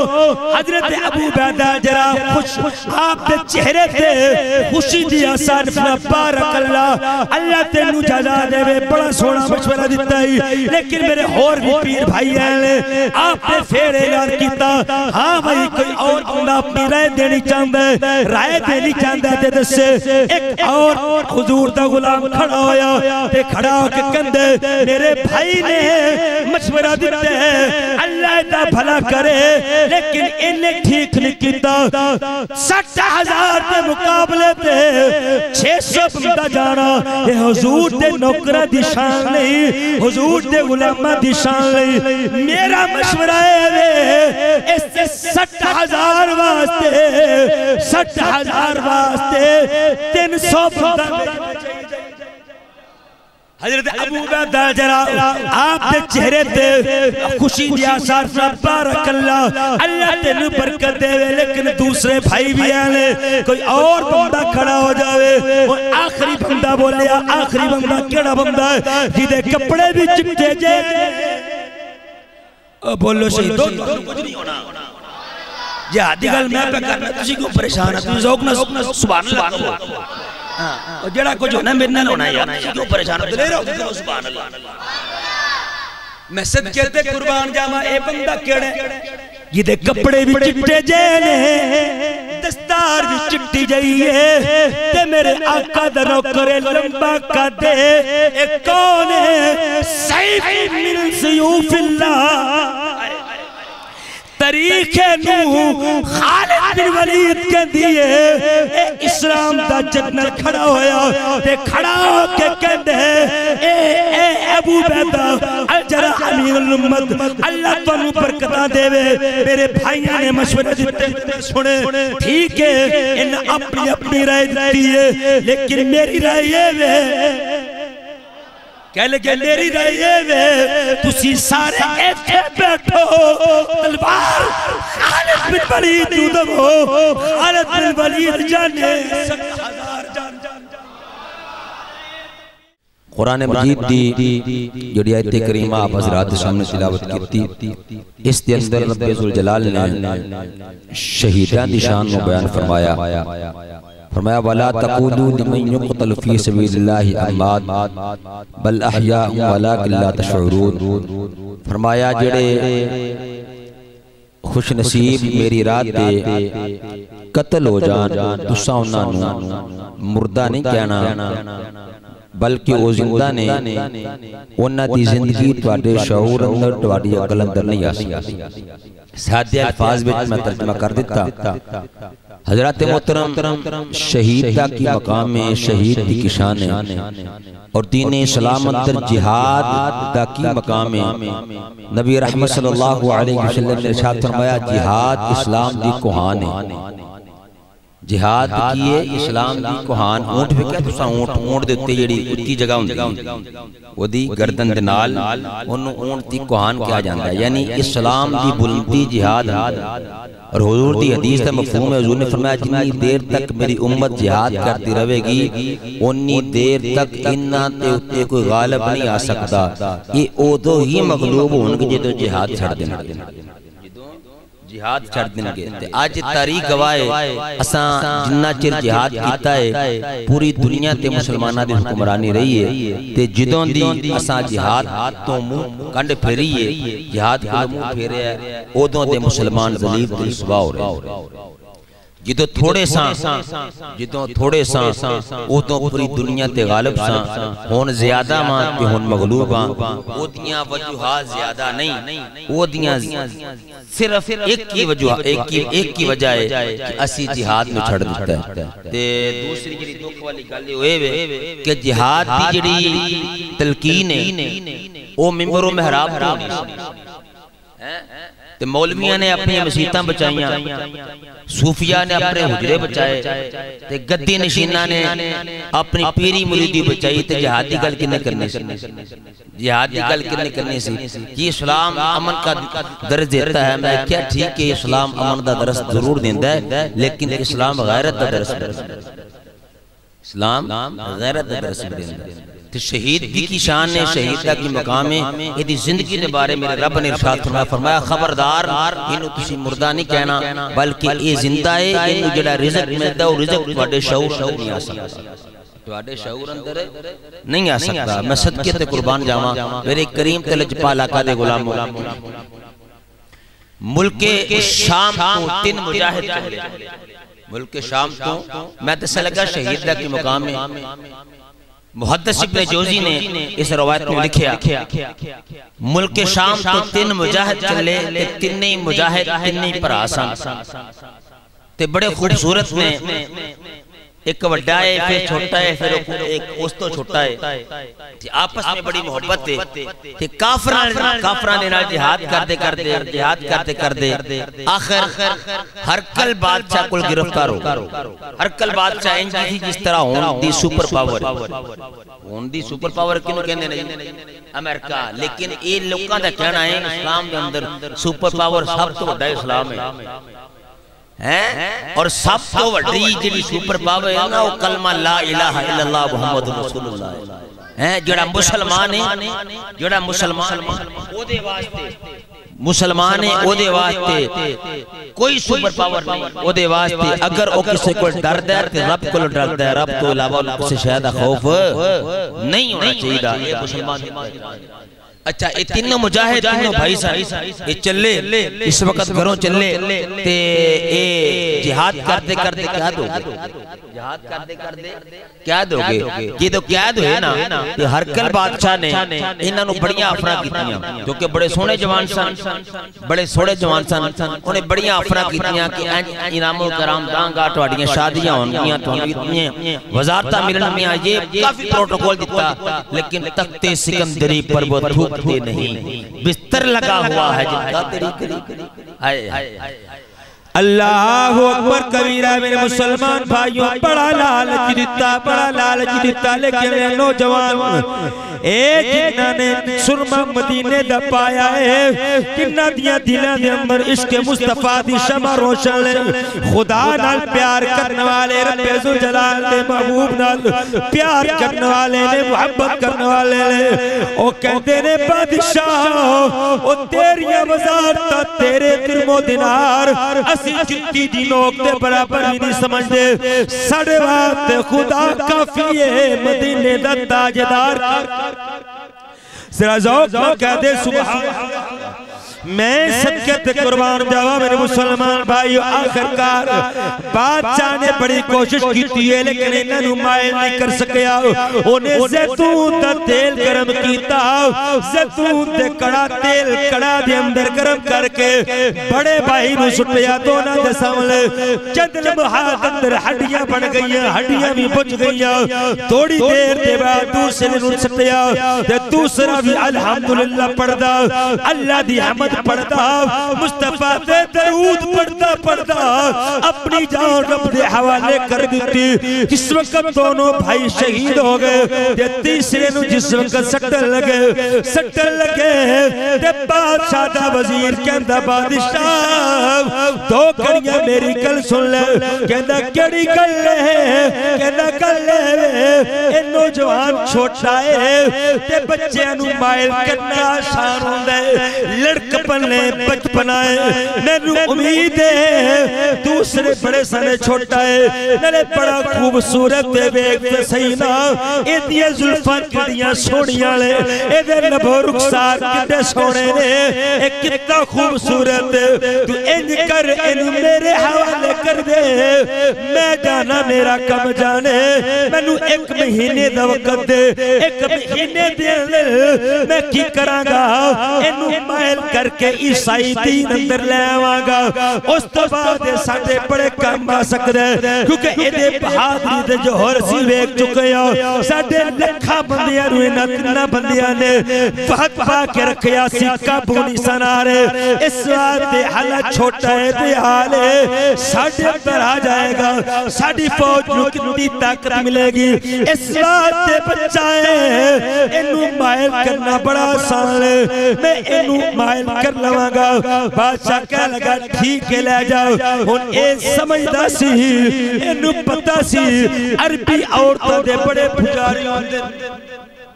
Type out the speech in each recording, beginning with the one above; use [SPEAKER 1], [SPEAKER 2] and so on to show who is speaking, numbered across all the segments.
[SPEAKER 1] حضرت ابو عبیدہ جرا خوش آپ دے چہرے تے خوشی دی آسان فرما بارک اللہ تینو جزا دے وے بڑا سونا مشورہ دیتا ہی لیکن میرے اور بھی پیر بھائی ہیں آپ نے پھر اعلان کیتا ہاں بھائی کوئی اور بندہ اپنی رائے دینی چاہتا ہے رائے دینی چاہتا ہے تے دس سے ایک اور حضور دا غلام کھڑا ہویا تے کھڑا ہو کے کندے میرے بھائی نے مشورہ دیتے ہیں اللہ دا بھلا کرے لیکن انہیں ٹھیک نہیں کیتا 60,000 دے مقابلے تے 600 بندہ جانا یہ حضور دے نوکرہ دی شان نہیں حضور دے غلامہ دی شان نہیں میرا مشورہ ہے اس سے 60,000 واسطے 60,000 واسطے 300 بندہ حضرت ابو عبیدہ جرا آپ دے چہرے تے خوشی دی آثار بارک اللہ تینو برکت دے لیکن دوسرے بھائی بھی ہیں کوئی اور بندہ کھڑا ہو جاوے وہ آخری بندہ بولے آخری بندہ کیڑا بندہ ہے جیدے کپڑے بھی چپٹے جے بولو شہیدوں کچھ نہیں ہونا جہادی گل میں پہ کرنا تسی کیوں پریشان ہے تسی ذوق نہ سبحان اللہ اور جڑا کچھ ہونا میرے نال ہونا یار کیوں پریشان ہو لے رہا سبحان اللہ میں صدقے تے قربان جاواں اے بندہ کیڑے جیدے کپڑے بھی چٹے جے دستار بھی چٹی جائیے تے میرے آقا دا نوکر لمبا قدے اے کون ہے سیف من سیوف اللہ تاریخ نو خالد بن ولید کے دیئے اے اسلام دا جنرل کھڑا ہویا تے کھڑا ہو کے کہتے ہیں اے ابو عبیدہ الجرا امیر الامت اللہ تانوں برکتاں دے وے میرے بھائیاں نے مشورہ دیتے سنے ٹھیک ہے ان اپنی اپنی رائے دیتی ہے لیکن میری رائے یہ وے کہہ لگے میری رائے وے تسی سارے ایتھے بیٹھو تلوار خالد بن ولید دو خالد بن ولید جانے 60,000 جان
[SPEAKER 2] قرآن مجید دی جڑی آیت کریمہ آپ حضرات سامنے تلاوت کیتی اس دے اندر رب ذوالجلال نے شہیدان دی شان میں بیان فرمایا وَلَا تَقُولُوا لِمَنْ يُقْتَلُ فِي سَبِيلِ اللَّهِ أَمْوَاتٌ بَلْ أَحْيَاءٌ وَلَكِنْ لَا تَشْعُرُونَ فرمایا جڑے خوش نصیب میری رات دے قتل ہو جان تساں انہاں نوں مردہ نہیں کہنا بلکہ وہ زندہ نے انہاں دی زندگی تواڈے شعور اندر تواڈی عقل اندر نہیں آسی سادے الفاظ وچ میں ترجمہ کر دیتا حضرات محترم شہید کی مقام میں شہید کی شان ہے اور دین اسلام اندر جہاد دا کی مقام ہے نبی رحمت صلی اللہ علیہ وسلم نے ارشاد فرمایا جہاد اسلام دی کوہان ہے جہاد کیے اسلام دی کوہان اونٹ بھی کیا تسا اونٹ دیتے جڑی اتی جگہ ہوندی وہ دی گردن دے نال انہوں اونٹ دی کوہان کیا جاندا ہے یعنی اسلام دی بلندی جہاد اور حضور دی حدیث دا مفہوم ہے حضور نے فرمایا جتنی دیر تک میری امت جہاد کرتی رہے گی انی دیر تک انہاں تے اتے کوئی غالب نہیں آ سکتا یہ اودو ہی مغلوب ہونگے جدو جہاد چھڑ دینا جہاد چھڑ دیں گے آج تاریخ گواہ اساں جنہ چر جہاد کیتا ہے پوری دنیا تے مسلمانہ دی حکمرانی رہی ہے تے جدوں دی اساں جہاد تو منہ کنڈ پھیری ہے جہاد کو منہ پھیرے ہے اودوں دے مسلمان ذلیل تے رسوا ہو رہے جدو تھوڑے ساں اودوں پوری دنیا تے غالب ساں ہون زیادہ ماں تے ہون مغلوب ہاں اودیاں وجوہات زیادہ نہیں اودیاں صرف ایک کی وجہ ہے کہ اسی جہاد میں چھڑ دیتا ہے تے دوسری جڑی دکھ والی گل ہوئے کہ جہاد دی جڑی تلقین ہے وہ منبر و محراب تو تے مولویاں نے اپنی مسیتاں بچائیاں صوفیاء نے اپنے حجرے بچائے تے گدی نشینہ نے اپنی پیری مریدی بچائی تے جہادی گل کنے کرنے سے جہادی گل کنے کرنے سے یہ اسلام امن کا درس دیتا ہے میں کیا ٹھیک ہے اسلام امن دا درس ضرور دیندہ ہے لیکن اسلام غیرت دا درس اسلام غیرت دا درس دیندہ ہے تو شہیدگی کی شان ہے، شہیدہ کی مقام ہے، یہ زندگی دے بارے میرے رب نے ارشاد فرمایا خبردار انہوں تسی مردہ نہیں کہنا بلکہ یہ زندہ ہے، انہوں جڑا رزق ملتا ہے وہ رزق تواڈے شعور اندر نہیں آ سکتا، تواڈے شعور اندر نہیں آ سکتا۔ میں صدقے تے قربان جاواں میرے کریم تے لجپال آقا دے غلاموں، ملک شام تو 3 مجاہد چلے، ملک شام تو میں تے لگا شہیدہ کی مقام میں محدث ابن جوزی نے اس روایت میں لکھیا ملک شام تو 3 مجاہد چلے، تینیں مجاہد تینیں پر آسان تے بڑے خوبصورت میں ایک وڈا ہے پھر چھوٹا ہے پھر ایک اس تو چھوٹا ہے، آپس میں بڑی محبت ہے کہ کافران نے جہاد کرتے کرتے آخر ہرکل بادشاہ کل گرفتار ہو، ہرکل بادشاہ انجی تھی جس طرح ہون دی سپر پاور، ہون دی سپر پاور کنو کہنے نہیں امریکہ، لیکن یہ لوگوں دا کہنا ہے اسلام کے اندر سپر پاور سب تو بڑا اسلام ہے، اور سب تو وڈی جڑی سپر پاور ہے نا وہ کلمہ لا الہ الا اللہ محمد رسول اللہ ہے، جڑا مسلمان ہے، جڑا مسلمان او دے واسطے مسلمان ہے او دے واسطے کوئی سپر پاور نہیں، او دے واسطے اگر او کسی کو ڈرد ہے تو رب کو ڈرد ہے، رب تو علاوہ کسی شاید خوف نہیں ہونا چاہیے، مسلمان اچھا یہ تینوں مجاہد تینوں بھائی صاحب یہ چلے اس وقت گھروں چلے تے اے جہاد کرتے کرتے کیا دو گے، جہاد کرتے کرتے کیا دو گے، یہ تو کیا دو ہے نا کہ ہرکل بادشاہ نے انہاں نو بڑیاں آفراں کیتیاں کیونکہ بڑے سونے جوان سن، بڑے سونے جوان سن، انہیں بڑیاں آفراں کیتیاں کہ انعام و کرام دانگا تواڈیاں شادیاں ہونگیاں تواڈیاں وزارتاں ملنگیاں، یہ کافی پروٹوکول دیتا، لیکن تخت سکندری پر وہ تھوکتے نہیں، بستر لگا ہوا ہے جن کا طریقہ۔
[SPEAKER 1] اللہ اکبر کبیرہ میرے مسلمان بھائیوں، بڑا لالچ دیتا لیکن نوجوان اے جنہ نے سرما مدینے دا پایا ہے، کنہ دیا دلہ دے اندر عشق مصطفیٰ دی شمع روشن لے، خدا نال پیار کرنے والے رب ذوالجلال دے محبوب نال پیار کرنے والے نے محبت کرنے والے لے، او کہتے نے بادشاہ او تیریاں وزارتہ تیرے درم و دینار اسی جتی دی نوک دے برابر ہی نہیں سمجھ دے، ساڑھے وقت خدا کافی ہے مدینے دا تاجدار، ذرا ذوق میں کہتے سبحان میں صدقت قربان جاوا میرے مسلمان بھائیو، آخرکار بادشاہ نے بڑی کوشش کی تھی لیکن انہاں نو مائل نہیں کر سکیا، انہیں زیتون دا تیل گرم کیتا، زیتون دے کڑا تیل کڑا دے اندر گرم کر کے بڑے بھائی نو سٹیا، دونہ دے سامنے چند لمحات اندر ہڈیاں بڑھ گئیاں، ہڈیاں بھی بچ گئیاں، تھوڑی دیر دے بعد دوسرے نو سٹیا، دوسرا بھی الحمدللہ پڑھدا، اللہ دی حمد پڑھتا، مصطفیٰ دے درود پڑھتا اپنی جان رب دے حوالے کر دیتی۔ جس وقت دونوں بھائی شہید ہو گئے تے تیسرے نو جس وقت سٹن لگے تے بادشاہ دا وزیر کہندا بادشاہ دو کڑیاں میری گل سن لے، کہندا کیڑی گل ہے، کہندا گل ہے اے نوجوان چھوٹا ہے تے بچیاں نو مائل کرنا آسان ہوندا ہے، لڑک پلے بچپن آئے میرے امید ہے دوسرے بڑے سنے چھوٹا ہے میرے بڑا خوبصورت دے بیگتے سینا ایدیے ظلفان کڑیاں سوڑیاں لے ایدے نبو رخصار کتے سوڑے نے ایک کتنا خوبصورت تو انج کر ان میرے حوالے کر دے، میں جانا میرا کم جانے، میں نو 1 مہینے دا وقت دے، 1 مہینے دے میں کی کرانگا انو مائل کر کے عیسائی دین اندر لے آوانگا، اس تو بعد ساڑھے بڑے کام آ سکتے ہیں کیونکہ ایدے بہادری دے جو ہرسی ویک چکے ہیں، ساڑھے لکھا بندیاں روئے نتنا بندیاں نے بہت پا کے رکھیا سکہ بونی سنارے، اس وقت حالہ چھوٹا ہے دے حالے ساڑھے پر آ جائے گا، ساڑھی فوج نو کتنی طاقت ملے گی، اس وقت بچائے انو مائل کرنا بڑا آسان ہے، میں انو مائل کر لواں گا، بادشاہ کہہ لگا ٹھیک ہے لے جاؤ، ان اے سمجھدا سی انو پتا سی عربی عورتوں دے بڑے پجاری ہوندے،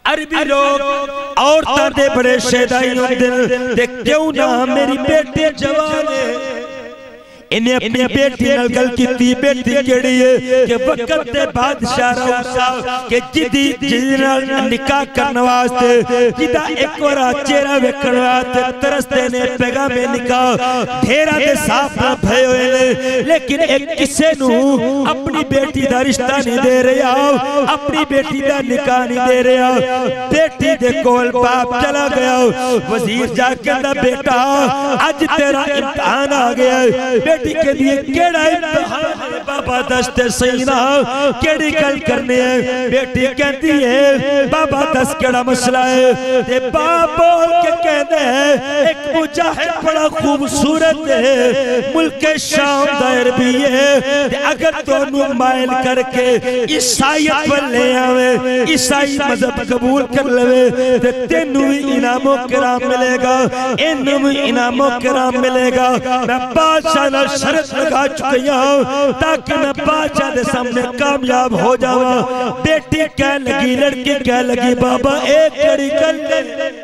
[SPEAKER 1] عربی لوگ عورتاں دے بڑے شیدائی ہوندے تے کیوں نہ میری بیٹی جوان ہے انہیں اپنی بیٹی نال گل کیتی بیٹی کیڑی ہے کہ وقت دے بادشاہ روسا کہ جدی نکاح کرنے واسطے جدا ایک ورا چہرہ ویکھن واسطے ترستے نے پیغام نکاح ڈھیرا دے صاف نہ بھئے ہوئے لیکن ایک کسے نو اپنی بیٹی دا رشتہ نہیں دے رہا اپنی بیٹی دا نکاح نہیں دے رہا بیٹی دے کول باپ چلا گیا وزیر جا کے دا بیٹا آج تیرا امتحان آ گیا بیٹی کے لیے کیڑا امتحان ہے بابا دست سینہ کیڑی گل کرنے ہیں بیٹی کہتی ہے بابا دست کیڑا مسئلہ ہے تے باپ بول کے کہنے ہیں ایک مجاہد بڑا خوبصورت ہے ملک شام دائر بھی ہے تے اگر تو نو مائل کر کے عیسائیت پر لے آوے عیسائی مذہب قبول کر لے تے تینوی انعام و کرام ملے گا انوی انعام و کرام ملے گا میں بادشاہ نہ شرط لگا چکی ہوں تاکہ میں بادشاہ دے سامنے کامیاب ہو جاؤں بیٹی کہہ لگی لڑکی کہہ لگی بابا ایک کڑی کر لے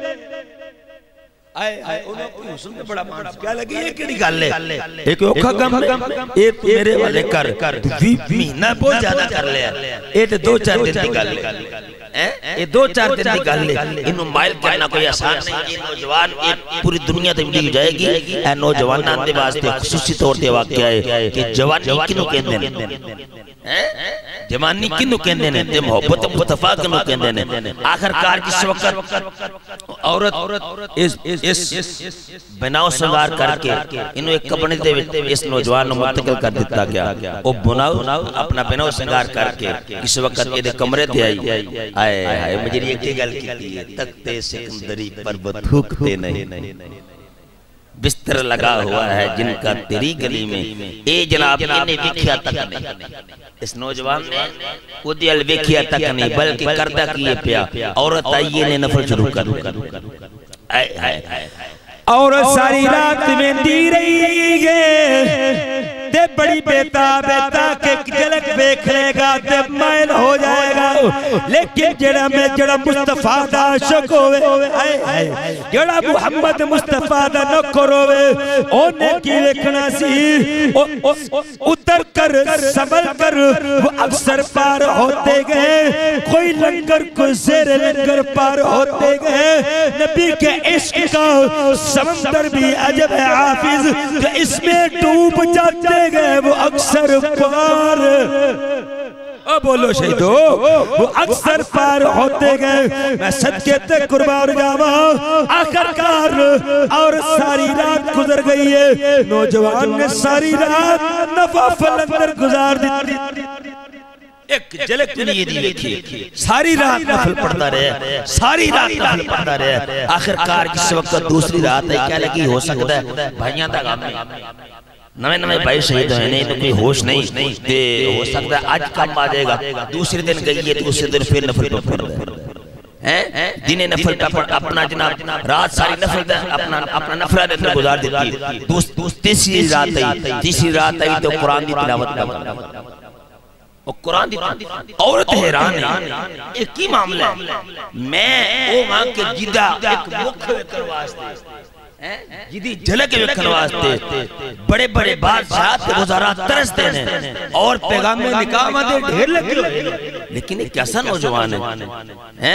[SPEAKER 1] انہوں کوئی حسن میں بڑا مانس کیا لگی ایک کڑی گل لے ایک اوکھا کم ایک میرے والے کر مہینہ بہت زیادہ کر لے ایک دو چار دن دی گل یہ دو چار دن دی گل لے انہوں مائل کرنا کوئی آسان نہیں یہ نوجوان پوری دنیا تبدیل ہو جائے گی اے نوجوان آندے واسطے خصوصی طور تے واقعہ ہے کہ جوانی کنوں کہندے ہیں جوانی کنوں کہندے ہیں تے محبت مصطفیٰ کنوں کہندے ہیں آخر کار کس وقت عورت اس بناؤ سنگار کر کے انہوں ایک کپڑے دے اس نوجوان منتقل کر دیتا گیا وہ بناؤ اپنا بناؤ سنگار کر کے کس وقت یہ کمرے دے آئی آئے مجھے ایک گل کی ہے تختے سکندری پر وہ تھوکتے نہیں بستر لگا ہوا ہے جن کا تیری گلی میں اے جناب انہیں وکھیا تک نہیں اس نوجوان نے ادیل وکھیا تک نہیں بلکہ کردہ کیے پیا عورت آئیے نے نفل شروع کر عورت ساری رات میں دی رہی ہے تے بڑی بیتا کہ جلک بیکھ لے گا تے مائل ہو جائے گا لیکن جڑا مصطفیٰ دا عاشق ہوئے جڑا محمد مصطفیٰ دا نکر ہوئے انہیں کی ویکھنا سی اتر کر سنبھل کر وہ اکثر پار ہوتے گئے کوئی لنگر کوئی زیر لنگر پار ہوتے گئے نبی کے عشق کا سمندر بھی عجب ہے حافظ کہ اس میں ڈوب جاتے گئے وہ اکثر پار بولو شہیدو وہ اکثر پار ہوتے گئے میں صدقے تے قربان جاوا آخر کار اور ساری رات گزر گئی ہے نوجوان نے ساری رات نوافل اندر گزار دی ایک جلک دنیا دی دیکھی ساری رات نفل پڑھتا رہے ساری رات نفل پڑھتا رہے آخر کار کس وقت دوسری رات ہے کیا لگی ہو سکتا ہے بھائیاں دا غم نوے بھائی شہید ہیں نہیں تو کوئی ہوش نہیں تے ہو سکتا ہے آج کم آ جائے گا دوسری دن گئی ہے دوسری دن پھر نفل پہ پڑھ رہے دن نفل پہ پڑھ اپنا جناب رات ساری نفل اپنا نفلہ دے اندر گزار دیتی تیسری رات آئی تو قرآن دی تلاوت کا قرآن دیتا عورت حیران ہے ایک کی معاملہ ہے میں او ماں کے جدہ ایک مکھ وکر واسطے جدی جھلک وکر واسطے بڑے بڑے بادشاہت گزارا ترس دینے اور پیغام میں نکاح مدے ڈھیر لگی لیکن ایک کیسا نوجوان ہے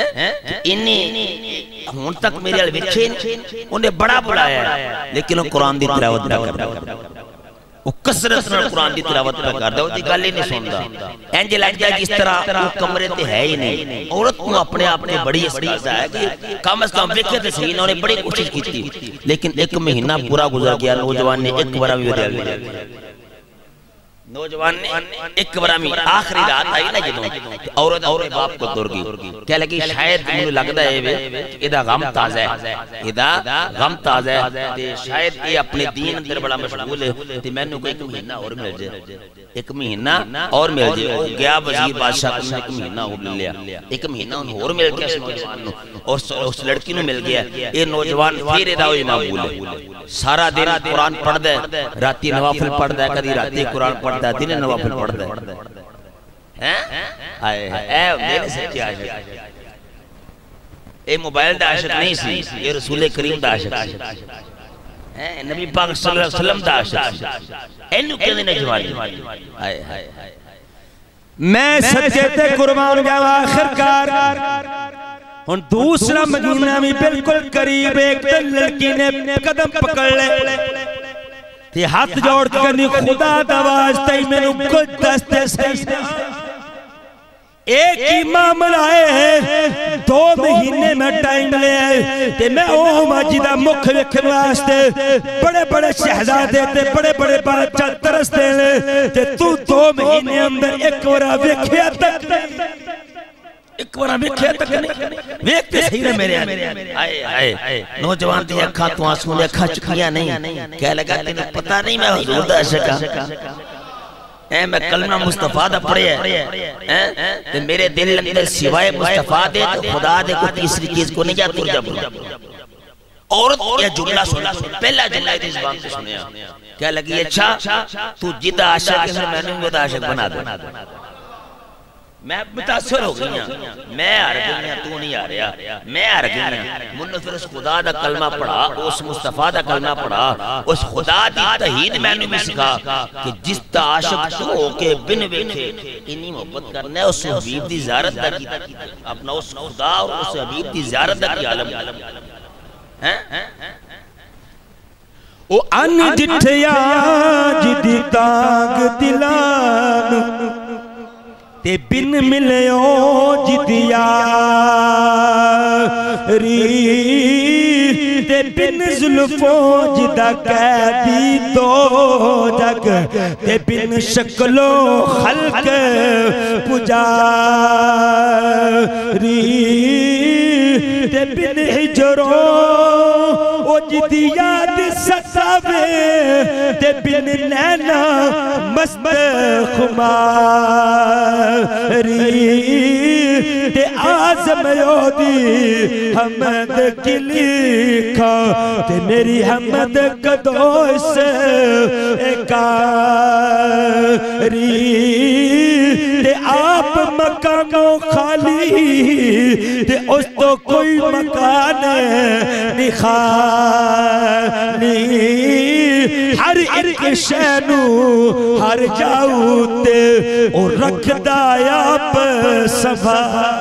[SPEAKER 1] انہیں ہون تک میرے الوچے انہیں بڑا بڑھایا ہے لیکن وہ قرآن دی تلاوت نہ کرتا وہ کسرت نہ قرآن دی تلاوت پہ کر دا وہ دی گالے نہیں سندا اینجل جس طرح وہ کمرے تے ہے ہی نہیں عورت کو اپنے آپ نے بڑی استعداد ہے کہ کم از کم ویکھے تے صحیح انہوں نے بڑی کوشش کی تھی لیکن ایک مہینہ پورا گزر گیا نوجوان نے ایک بڑا بھی ودیال لیا نوجوان نے ایک برامی آخری رات آئی نا جدوں عورت اپنے باپ کو دور گئی کیا لگی شاید مجھے لگتا ہے ادھا غم تازہ ہے ادھا غم تازہ ہے شاید یہ اپنے دین اندر بڑا مشغول ہے تو میں نے کوئی ایک مہینہ اور مل جائے ایک مہینہ اور مل جائے گیا وزیر بادشاہ کو ایک مہینہ اور مل لیا ایک مہینہ اور مل گیا اس نوجوان اور اس لڑکی نے مل گیا یہ نوجوان پھر ادھا ہوئی معمول ہے سارا دن قرآن پڑھ دے راتی نوافل پڑھ دے کدی راتی قرآن پڑھ دے دن نوافل پڑھ دے اے میرے سے کیا ہے
[SPEAKER 2] اے موبائل دا عاشق نہیں سی، یہ رسول کریم دا عاشق سی، نبی پاک صلی اللہ علیہ وسلم دا عاشق سی، اینو کہنے نے جوانی
[SPEAKER 1] میں صدقے تے قربان جاوا آخرکار ہن دوسرا مدینہ بھی بالکل قریب ایک دن لڑکی نے قدم پکڑ لے تے ہاتھ جوڑ کے کہنی خدا دواز تے میں نو کچھ دستے سیدہ ایک ہی معاملہ ہے 2 مہینے میں ٹائم لے آئے تے میں اوہ ماجدہ مکھ وکھن واسطے بڑے بڑے شہزادے تے بڑے بڑے بادشاہ ترستے لے تے تو 2 مہینے اندر ایک ورہ وکھیا تک ایک ورہ وکھیا تک نہیں ویکھتے صحیح رہے میرے آئے آئے نوجوان دی اکھاں تو آنسوں نے اکھاں چکیاں نہیں کہہ لگا تینوں پتہ نہیں میں حضور دا عاشق میں کلمہ مصطفیٰ دا پڑھے ہیں میرے دل اندر سوائے مصطفیٰ دے تو خدا دے کو تیسری چیز کو نہیں جاتا جب عورت یہ جملہ سنا پہلا جملہ دی زبان سے سنیا کیا لگی اچھا تو جدہ عاشق ہے میں نے مجھے عاشق بنا دے میں متاثر ہو گئی ہیں میں آ رہی ہیں تو نہیں آ رہا میں آ رہی ہیں منہ پھر اس خدا دا کلمہ پڑھا اس مصطفیٰ دا کلمہ پڑھا اس خدا دی تحید میں نے بھی سکھا کہ جس تا عاشق تو ہو کے بن ویکھے انہی محبت کرنا ہے اس حبیب دی زیارت دا کی اپنا اس خدا اور اس حبیب دی زیارت دا کی عالم او ان جٹھیا جدی تانگ دلان تے بن ملیو جدیا ری تے بن ظلفوں جدہ قیدی دو جگ تے بن شکل و خلق پجا ری تے بن حجروں او جدی یاد ستاوے تے بن نینا مست خماری تے آزم یودی حمد کی لکھا تے میری حمد قدو سے ایکاری تے آپ مکانوں خالی تے اس تو کوئی مکان نخالی ہر ایک شینو ہر جاؤتے اور رکھ دایا پر سبھا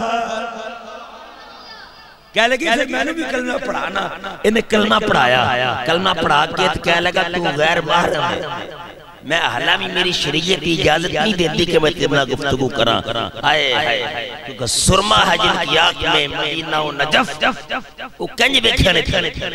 [SPEAKER 1] کہہ لگی میں نے بھی کلمہ پڑھانا انہیں کلمہ پڑھایا کلمہ پڑھا کے کہہ لگا تو غیر محرم ہے میں احلامی میری شریعت اجازت نہیں دیتی کہ میں تمنا گفتگو کرا کیونکہ سرما ہے جن کی آنکھ میں مدینہ و نجف وہ کنج بے کھانے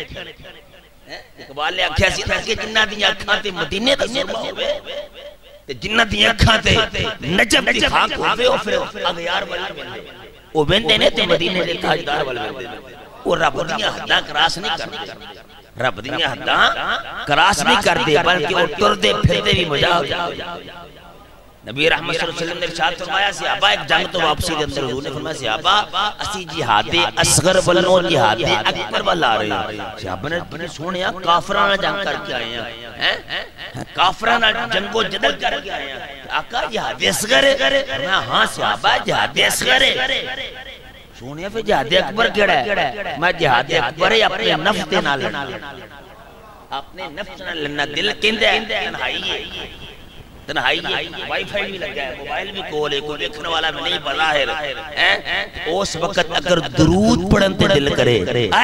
[SPEAKER 1] اقبال نے آنکھیں سی تھا کہ جنہ دیا کھاتے مدینے تا سرما ہوئے جنہ دیا کھاتے نجف دی خاک ہوئے اور پھر اغیار والی بندے وہ بندے نے تو مدینے دے تاجدار والی بندے وہ رب دیا حدہ کراس نہیں کرنا رب دیا حدہ کراس نہیں کر دے بلکہ وہ ٹر دے پھر دے بھی مجا ہو جائے نبی رحمت صلی اللہ علیہ وسلم نے ارشاد فرمایا صحابہ ایک جنگ تو واپسی دے اندر حضور نے فرمایا صحابہ اسی جہاد اصغر بلنو جہاد اکبر والا آ رہے ہیں صحابہ نے سونیا کافرانہ جنگ کر کے آئے ہیں کافرانہ جنگ و جدل کر کے آئے ہیں آقا جہاد اصغر ہے ہاں صحابہ جہاد اصغر ہے سونیا پھر جہاد اکبر کیڑا ہے میں جہاد اکبر ہے اپنے نفس دے نہ لڑنا اپنے نفس نہ لڑنا دل کندے تنہائی ہے تنہائی ہے وائی فائی بھی لگا ہے موبائل بھی کول ہے کوئی دیکھنے والا میں نہیں بظاہر اس وقت اگر درود پڑھن تے دل کرے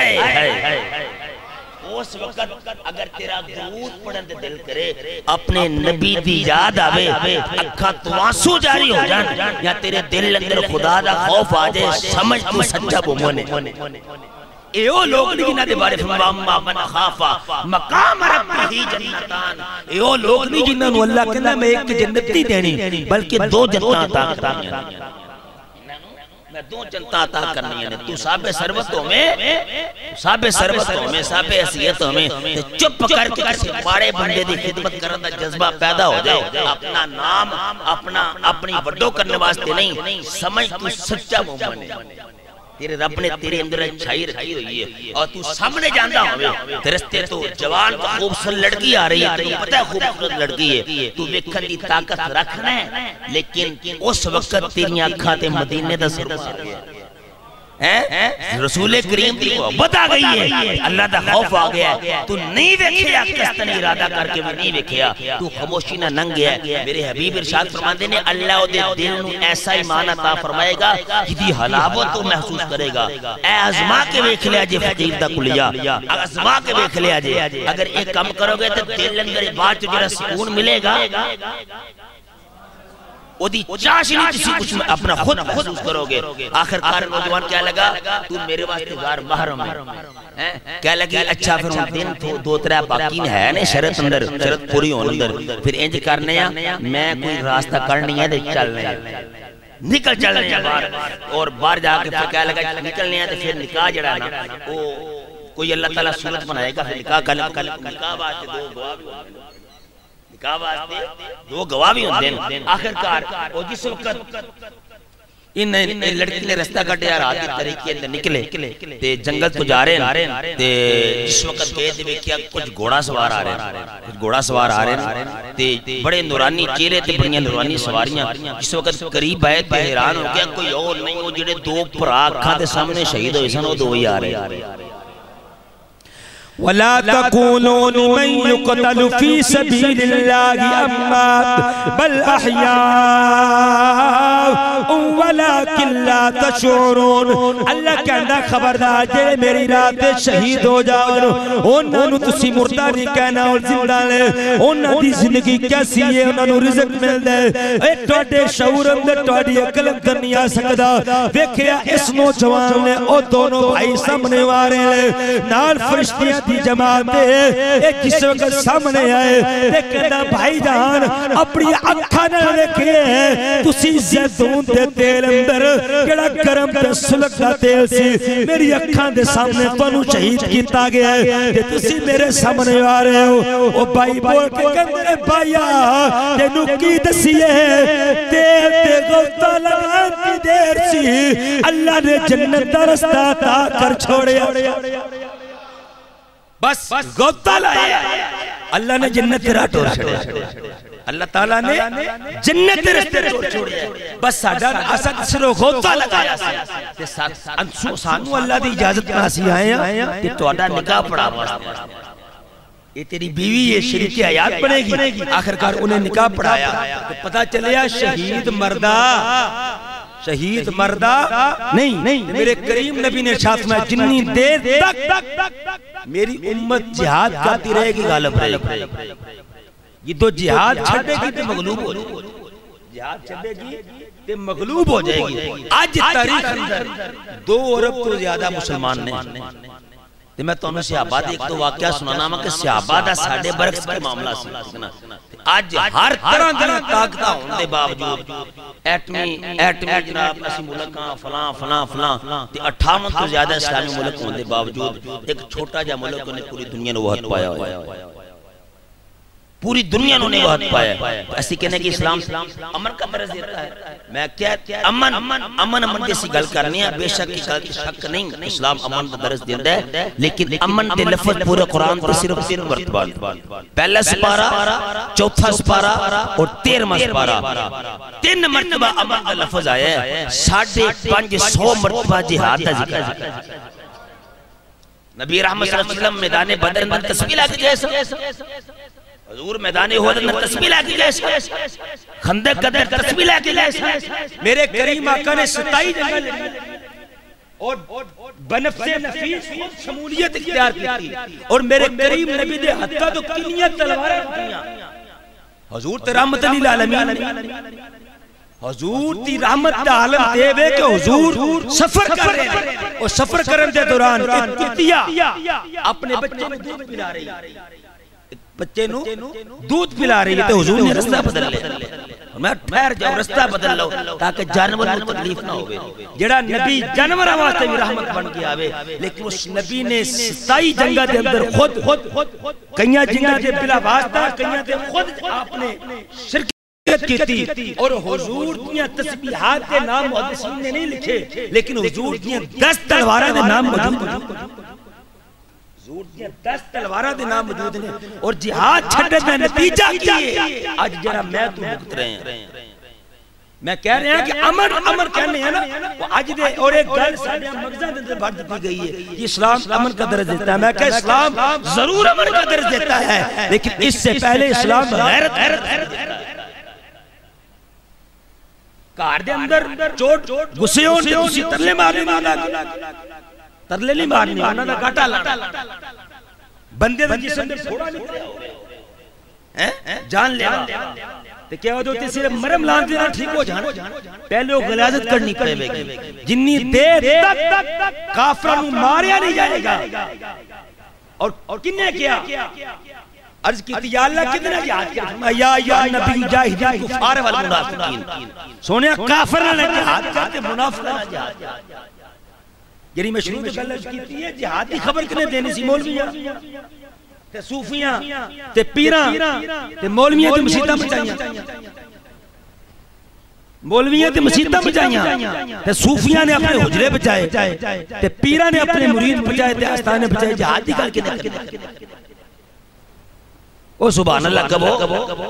[SPEAKER 1] اس وقت اگر تیرا درود پڑھن تے دل کرے اپنے نبی دی یاد آوے اکھا تو آنسو جاری ہو جان یا تیرے دل اندر خدا دا خوف آ جائے سمجھ تو سچا مومن ہے ایو لوگ نہیں جنہ دے بارے فماما من خافا مقام ربی جنتان ایو لوگ نہیں جنہ نو اللہ کہنا میں ایک جنت نہیں دینی بلکہ 2 جنتاں عطا کرنی میں 2 جنتاں عطا کرنی ہے تو صاحب ثروتوں میں صاحب حیثیتوں میں چپ کر کے کسی بڑے بندے دی خدمت کرنے دا جذبہ پیدا ہو جائے اپنا نام اپنی وڈو کرنے واسطے نہیں سمجھ تو سچا مومن ہے تیرے رب نے تیرے اندر چھائی رکھی ہوئی ہے اور تو سامنے جاندہ ہوئے ترستے تو جوان کو خوبصورت لڑکی آ رہی ہے تو پتہ ہے خوبصورت لڑکی ہے تو ویکھن دی طاقت رکھنا ہے لیکن اس وقت تیری آنکھاں تے مدینے دا سرما آ گیا
[SPEAKER 3] رسول کریم دی محبت آ گئی ہے، اللہ دا خوف آ گیا ہے، تو نہیں ویکھیا کستن ارادہ کر کے بھی نہیں ویکھیا، تو خاموشی نہ ننگ ہے۔ میرے حبیب ارشاد فرماندے نے اللہ دے دل نو ایسا ایمان عطا فرمائے گا جدی حلاوت تو محسوس کرے گا۔ اے ازما کے ویکھ لیا جے فقیر دا کلیا، ازما کے ویکھ لیا جے، اگر ایک کم کرو گے تو دل اندر بعد جو جڑا سکون ملے گا وہ دی چاشنی کسی کچھ اپنا خود محسوس کرو گے۔ آخر کار نوجوان کیا لگا تو میرے واسطے غار محرم ہے، کیا لگی اچھا پھر ان دن تو دو ترہ باقین ہے نا شرط اندر، شرط پوری ہون اندر، پھر انج کرنے ہیں میں کوئی راستہ کرنی ہے دے چلنے ہیں، نکل چلنے ہیں باہر، اور باہر جا کے پھر کیا لگا نکلنے ہیں تو پھر نکاح جڑا نا وہ کوئی اللہ تعالیٰ صورت بنائے گا، پھر نکاح نکاح واسطے دو گواہ بھی ہوتے ہیں، نکاح واسطے دو گواہ بھی ہوتے ہیں۔ آخر کار وہ جس وقت ان لڑکی نے رستہ کٹیا رات کی طریقے اندر نکلے تے جنگل تو جا رہے ہیں تے جس وقت گئے تے کیا کچھ گھوڑا سوار آ رہے ہیں، کچھ گھوڑا سوار آ رہے ہیں تے بڑے نورانی چہرے تے بڑی نورانی سواریاں۔ جس وقت قریب آئے تے حیران ہو گیا کوئی اور نہیں، وہ جڑے دو بھرا اکھاں دے سامنے شہید ہوئے سن وہ دو ہی آ رہے ہیں۔
[SPEAKER 1] وَلَا تَكُونُوا لِمَن يُقْتَلُ فِي سَبِيلِ اللَّهِ أَمْوَاتٌ بَلْ أَحْيَاءٌ وَلَكِن لَا تَشْعُرُونَ۔ اللہ کہندا خبردار جے میری رات شہید ہو جاؤ، انہاں نوں تسی مردہ نہیں کہنا اور زندہ لے، انہاں دی زندگی کیسی ہے، انہاں نوں رزق ملدا ہے، اے تواڈے شعور اندر تواڈی عقل اندر نہیں آ سکدا۔ ویکھیا اس نوجوان نے او دونوں بھائی سامنے وارے نال فرشتیاں دی جماعت ایک کس وقت سامنے آئے تے کہنا بھائی جان اپنی اکھاں نال ویکھئے تسی زیتون دے تیل اندر کیڑا گرم تے سلک دا تیل سی، میری اکھاں دے سامنے تانوں شہید کیتا گیا ہے تے تسی میرے سامنے آ رہے ہو۔ او بھائی بول کے کہندے بھائیا تینوں کی دسیے تیل تے غوطہ لگان کی دیر سی، اللہ نے جنت دا رستہ عطا کر چھوڑیا، بس غوطہ لایا اللہ نے جنت تیرا ٹور چھڑیا، اللہ تعالیٰ نے جنت رستے ٹور چھوڑیا، بس ساڑھا اسد سرو غوطہ لگایا سی سانو اللہ دی اجازت ناسی آئے ہیں کہ توڑا نکاح پڑا واسطے یہ تیری بیوی یہ شریک حیات بنے گی۔ آخر کار انہیں نکاح پڑھایا تو پتہ چلیا شہید مردہ شہید مردہ نہیں، میرے کریم نبی نے ارشاد میں جنی دیر تک میری امت جہاد کرتی رہے گی غالب رہے گی، یہ تو جہاد چھڑے گی تو مغلوب ہو جائے گی، جہاد چھڑے گی تو مغلوب ہو جائے گی۔ آج تاریخ اندر 2 ارب تو زیادہ مسلمان نے، میں تو انہوں صحابہ ایک تو واقعہ سنانا ہوں کہ صحابہ دا ساڑھے برکس کے معاملہ سنا، آج ہر طرح دنیا طاقتہ ہوندے باوجود ایٹمی جناب اسی ملکاں فلان فلان فلان 58 تو زیادہ اسلامی ملک ہوندے باوجود ایک چھوٹا جا ملک نے پوری دنیا نے وحد پایا ہوا، پوری دنیا نے وحد پایا ہے۔ ایسی کہنے کہ اسلام امن کا درس دیتا ہے، میں کیا امن جیسی گل کرنی ہے، بے شک کی گل کی شک نہیں، اسلام امن کا درس دیتا ہے، لیکن امن دے لفظ پورے قرآن پر صرف 3 مرتبہ، پہلا سپارہ، چوتھا سپارہ اور 13واں سپارہ، 3 مرتبہ امن کا لفظ آیا ہے، 550 مرتبہ جہاد کا ذکر ہے۔ نبی رحمت صلی اللہ علیہ وسلم میدان بدر میں تسبیح لا کے جیسا، حضور میدان احد میں تسبیح لا کے جیسا، خندق قدر تسبیح لا کے جیسا، میرے کریم آقا نے 27 جنگل اور بنفس نفیس شمولیت اختیار کی اور میرے کریم نبی نے حتیٰ تو کنیت تلواریں دیا، حضور تے رحمت للعالمین، حضور تی رحمت عالم دے وے کہ حضور سفر کر رہے ہیں اور سفر کرن دے دوران ایک کتیا اپنے بچے میں دودھ پلا رہی ہے، بچے نو دودھ پلا رہی ہے تو حضور نے رستہ بدل لے، میں ٹھہر جاؤ رستہ بدل لو تاکہ جانور کو تکلیف نہ ہوئے، جڑا نبی جانور واسطے بھی رحمت بن کے آوے، لیکن اس نبی نے 27 جنگہ دے اندر خود کئیاں جنگہ دے بلا واسطہ کئیاں دے خود آپ نے شرک کی اور حضور دیاں تسبیحات کے نام محدثین نے نہیں لکھے، لیکن حضور دیاں 10 تلوارہ دے نام موجود ہیں، حضور دیاں 10 تلوارہ دے نام موجود ہیں اور جہاد چھڑے میں نتیجہ کیے آج جرا میں تو بھگت رہے ہیں، میں کہہ رہے ہیں کہ امن کہنے ہیں نا وہ آج دے اور ایک گل ساڑھے مغزہ دے بھر دیتی گئی ہے کہ اسلام امن کا درج دیتا ہے. میں کہا اسلام ضرور امن کا درج دیتا ہے لیکن اس سے پہلے اسلام غیرت دیتا ہے. کار دے اندر چوٹ گسیوں سے اسی ترلے مارنے والا ترلے نہیں مارنے والا دا کاٹا لانا بندے دا جسم دے پھوڑا نہیں جان لے تو کیا ہوتا ہے صرف مرم لان دینا ٹھیک ہو جانا پہلے وہ غلاظت کرنی پڑے گی جنی دیر تک کافروں ماریا نہیں جائے گا. اور کنے کیا عرض کی تھی یا اللہ کتنا جہاد کیا یا نبی جاہدین کفار والمنافقین سونے کافر نہ جہاد کرتے منافق نہ جہاد یعنی مشروع گلش کی تھی جہاد کی خبر کنے دینی سی مولویاں تے صوفیاں تے پیراں تے مولویاں تے مسیتاں بچائیاں مولویاں تے مسیتاں بچائیاں تے صوفیاں نے اپنے حجرے بچائے تے پیراں نے اپنے مرید بچائے تے آستانے بچائے جہاد کی گل کنے کرنے او سبحان اللہ کبو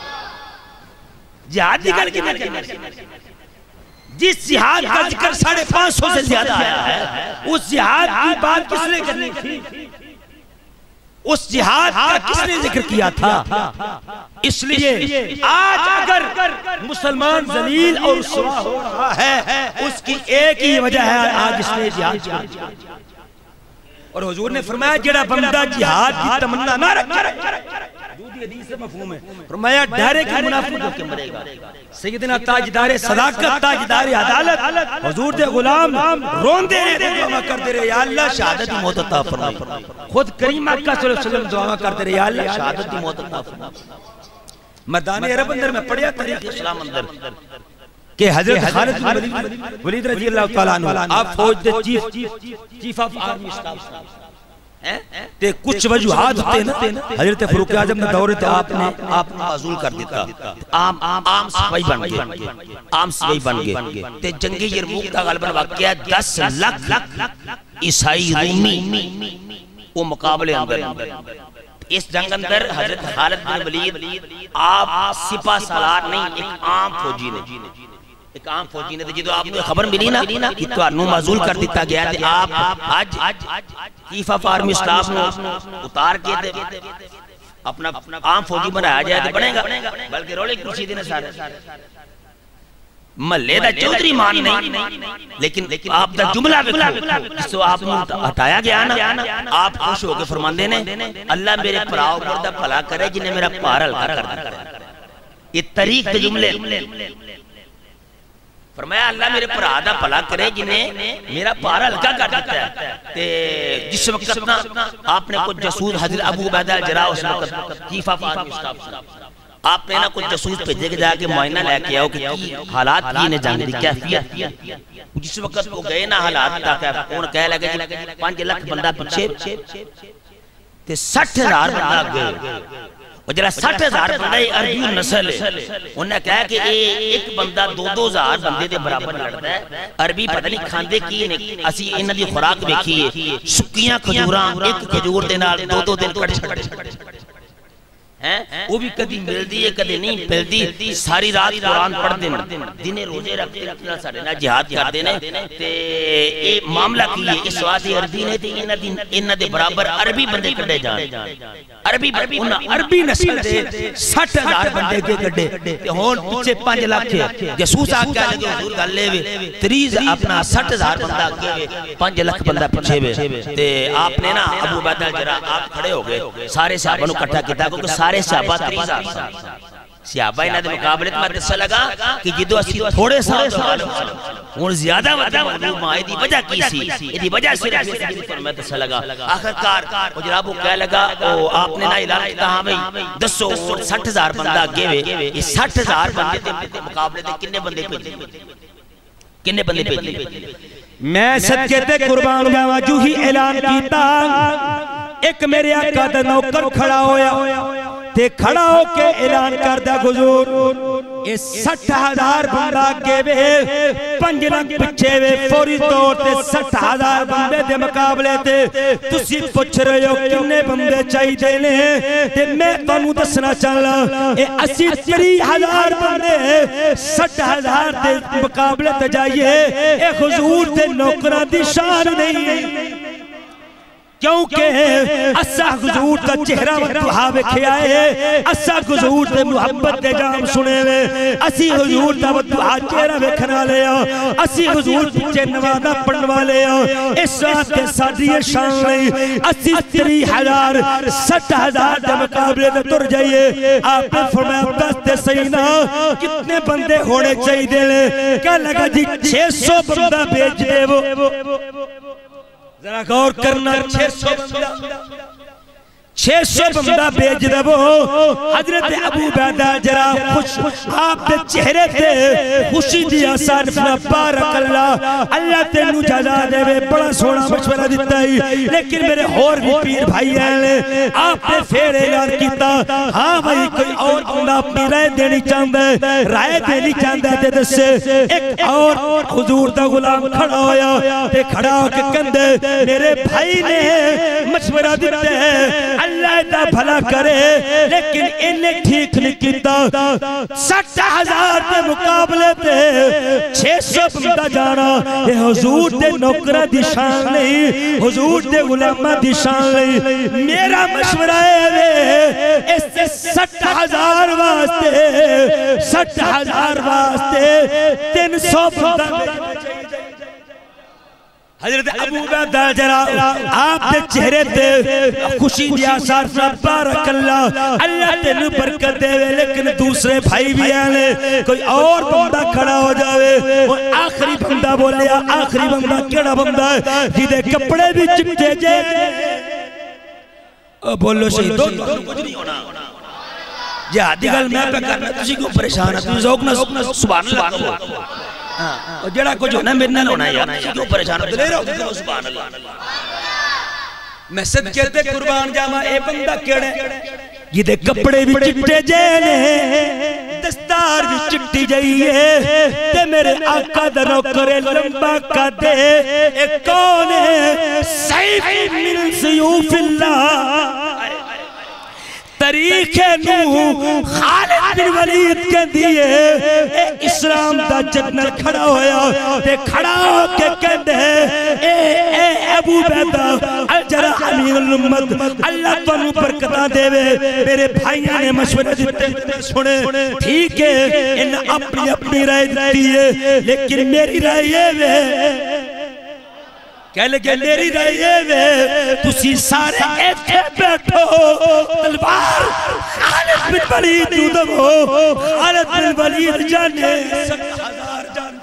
[SPEAKER 1] جہاد کی گل کنے کرنے جس جہاد کا ذکر 550 سے زیادہ آیا ہے اس جہاد کی بات کس نے کرنی تھی اس جہاد کا کس نے ذکر کیا تھا اس لیے آج اگر مسلمان ذلیل اور رسوا ہو رہا ہے اس کی ایک ہی وجہ ہے آج اس نے جہاد کیا اور حضور نے فرمایا جڑا بندہ جہاد کی تمنا نہ رکھے دودھی حدیث سے مفہوم ہے فرمایا ڈرے کہ منافق ہو کے مرے گا. سیدنا تاجدار صداقت تاجدار عدالت حضور دے غلام روندے رہے دعا کرتے رہے یا اللہ شہادت کی موت عطا فرما. خود کریم آقا صلی اللہ علیہ وسلم دعا کرتے رہے یا اللہ شہادت کی موت عطا فرما. میدان عرب اندر میں پڑھیا تاریخ اسلام اندر کہ حضرت خالد بن ولید رضی اللہ تعالیٰ عنہ آپ فوج دے چیف آف آرمی اسٹاف تے کچھ وجوہات ہوتے نا حضرت فاروق اعظم نے دورے تو آپ نے معزول کر دیتا عام سپاہی بن گئے تے جنگی یرموک کا غالباً واقعہ 10 لاکھ عیسائی رومی وہ مقابلے اندر اس جنگ اندر حضرت خالد بن ولید آپ سپاہ سالار نہیں ایک عام فوجی نے جدو آپ نے خبر ملی نا کہ تو انہوں معزول کر دیتا گیا تھے آپ آج چیف آف آرمی اسٹاف نے اتار کے دے اپنا عام فوجی بنایا جائے تو بنے گا بلکہ رولے کرسی دینے سارے ملے دا چودری مان نہیں لیکن آپ دا جملہ جس تو آپ نے ہٹایا گیا نا آپ خوش ہو کے فرماندے نے اللہ میرے پراؤ پر دا پھلا کرے جنہیں میرا پار ہلکا کر دے. یہ طریق دے جملے فرمایا اللہ میرے پر آدھا پھلا کرے جنہیں میرا پارا ہلکا کر دیتا ہے. جس وقت آپ نے کچھ جسود حضرت ابو عبیدہ الجراح اس وقت چیف آف آرمی اسٹاف آپ نے نا کچھ جسود بھیجے کے جا کے معائنہ لے کے آؤ کہ حالات کی نے جانگ دی کیفیت جس وقت وہ گئے نا حالات تھا کون کہہ لگے 5 لاکھ بندہ پیچھے تے 60,000 بندہ گئے اور جرا 60,000 بندہ عربی نسل ہے انہوں نے کہا کہ ایک بندہ 2,000 بندے دے برابر لڑتا ہے. عربی پتہ نہیں کھاندے کی نہیں اسی انہوں دی خوراک دیکھیے سکیاں کھجوراں ایک کھجور دے نال 2 دن کھڑے وہ بھی کدی مل دی ہے کدی نہیں مل دی ساری رات قرآن پڑھ دینا دنے روزے رکھتے رکھنا سارے نا جہاد کر دینے تے اے معاملہ کی ہے اس واسطے عربی نے تے انہ دے برابر عربی بندے کڑے جان عربی نسل دے 60,000 بندے کے کڑے تے ہون پیچھے 5 لاکھ جسوس آگیا لگے حضور گل لے وے تریز اپنا 60,000 بندہ آگے وے 5 لاکھ بندہ پیچھے وے تے آپ نے نا ابو عبیدہ الجراح آپ کھڑے ہو گئے سارے صحابہ نو کٹھا کیتا کیونکہ سارے صحابہ 30,000 صحابہ انہاں دے مقابلے میں دسا لگا کہ جدو اسی تھوڑے سال ہن زیادہ معلوم آئی دی وجہ کی سی ایدی وجہ صرف میں دسا لگا آخرکار جناب وہ کہہ لگا آپ نے نا اعلان کیتا ہاں بھئی دسو 60,000 بندہ آگے ہوئے یہ 60,000 بندے دے مقابلے دے کنے بندے بھیجے میں صدقے تے قربان جاواں جو ہی اعلان کیتا ایک میرے آقا دا نوکر کھڑا ہویا تے کھڑا ہو کے اعلان کردہ حضور اے 60,000 بندہ کے وے 5 لکھ پچھے وے فوری طور تے 60,000 بندے دے مقابلے تے تسی پوچھ رہے ہو کنے بندے چاہی دینے تے میں تانوں دسنا چاہلا اے 80,000 بندے 60,000 دے مقابلے تے جائیے اے حضور دے نوکران دی شان نہیں کیونکہ اسا حضور دا چہرہ وطوحا بکھے آئے اسا حضور دے محبت دے جام سنے وے اسی حضور دا وطوحا چہرہ بکھنا لیا اسی حضور پیچھے نوادہ پڑھنوا لیا اس رات کے سادیے شان لئی 80,000 60,000 دے مقابلے دے تر جائیے آپ نے فرمایا دس دے سینا کتنے بندے ہونے چاہی دے لے کیا لگا جی 600 بندہ بیج دے وہ ذرا غور کرنا 600 بندہ بیج دے وہ حضرت ابو عبیدہ جرا خوش آپ دے چہرے تے خوشی دی آسان فنا بارک اللہ تینو جزا دے وے بڑا سونا مشورہ دیتا ہی لیکن میرے اور بھی پیر بھائی ہیں آپ نے پھر اعلان کیتا ہاں بھائی کوئی اور بندہ اپنی رائے دینی چاہتا ہے دس سے ایک اور حضور دا غلام کھڑا ہویا تے کھڑا ہو کے کندے میرے بھائی نے مشورہ دیتا ہے اللہ دا بھلا کرے لیکن انہیں ٹھیک نہیں کیتا 60,000 دے مقابلے تے 600 بندہ جانا یہ حضور دے نوکرہ دی شان نہیں حضور دے غلامہ دی شان نہیں میرا مشورہ ہے اس سے 60,000 واسطے 60,000 واسطے 300 بندہ حضرت ابو عبیدہ جرا آپ دے چہرے تے خوشی دی آثار بارک اللہ تینو برکت دے لیکن دوسرے بھائی بھی آنے کوئی اور بندہ کھڑا ہو جاوے وہ آخری بندہ بولے آخری بندہ کیڑا بندہ ہے جیدے کپڑے بھی چپٹے جائے بولو شہیدوں کچھ نہیں ہونا جہادی گل میں پہ کرنا تسی کیوں پریشان ہے تسی ذوق نہ سبحان اللہ اور جڑا کچھ ہونا میرے نال ہونا یار کیوں پریشان ہو دلیر ہو سبحان اللہ میں صدقے تے قربان جاواں اے بندہ کیڑے جیدے کپڑے بھی چٹے جائے دستار بھی چٹی جائیے تے میرے آقا دا نوکر لمبا قدے اے کون ہے سیف من سیوف اللہ طریقے نو خالد بن ولید کے دیئے اے اسلام دا جنرل کھڑا ہویا تے کھڑا ہو کے کہتے ہیں اے ابو عبیدہ الجرح امیر الامت اللہ تنو برکتہ دے وے میرے بھائیاں نے مشورہ دیتے سنے ٹھیک ہے ان اپنی رائے دیتی ہے لیکن میری رائے یہ وے کہہ لگے میری رائے وے تسی سارے ایتھے بیٹھو تلوار خالد بن ولید دودم ہو خالد بن ولید جانے 60,000 جان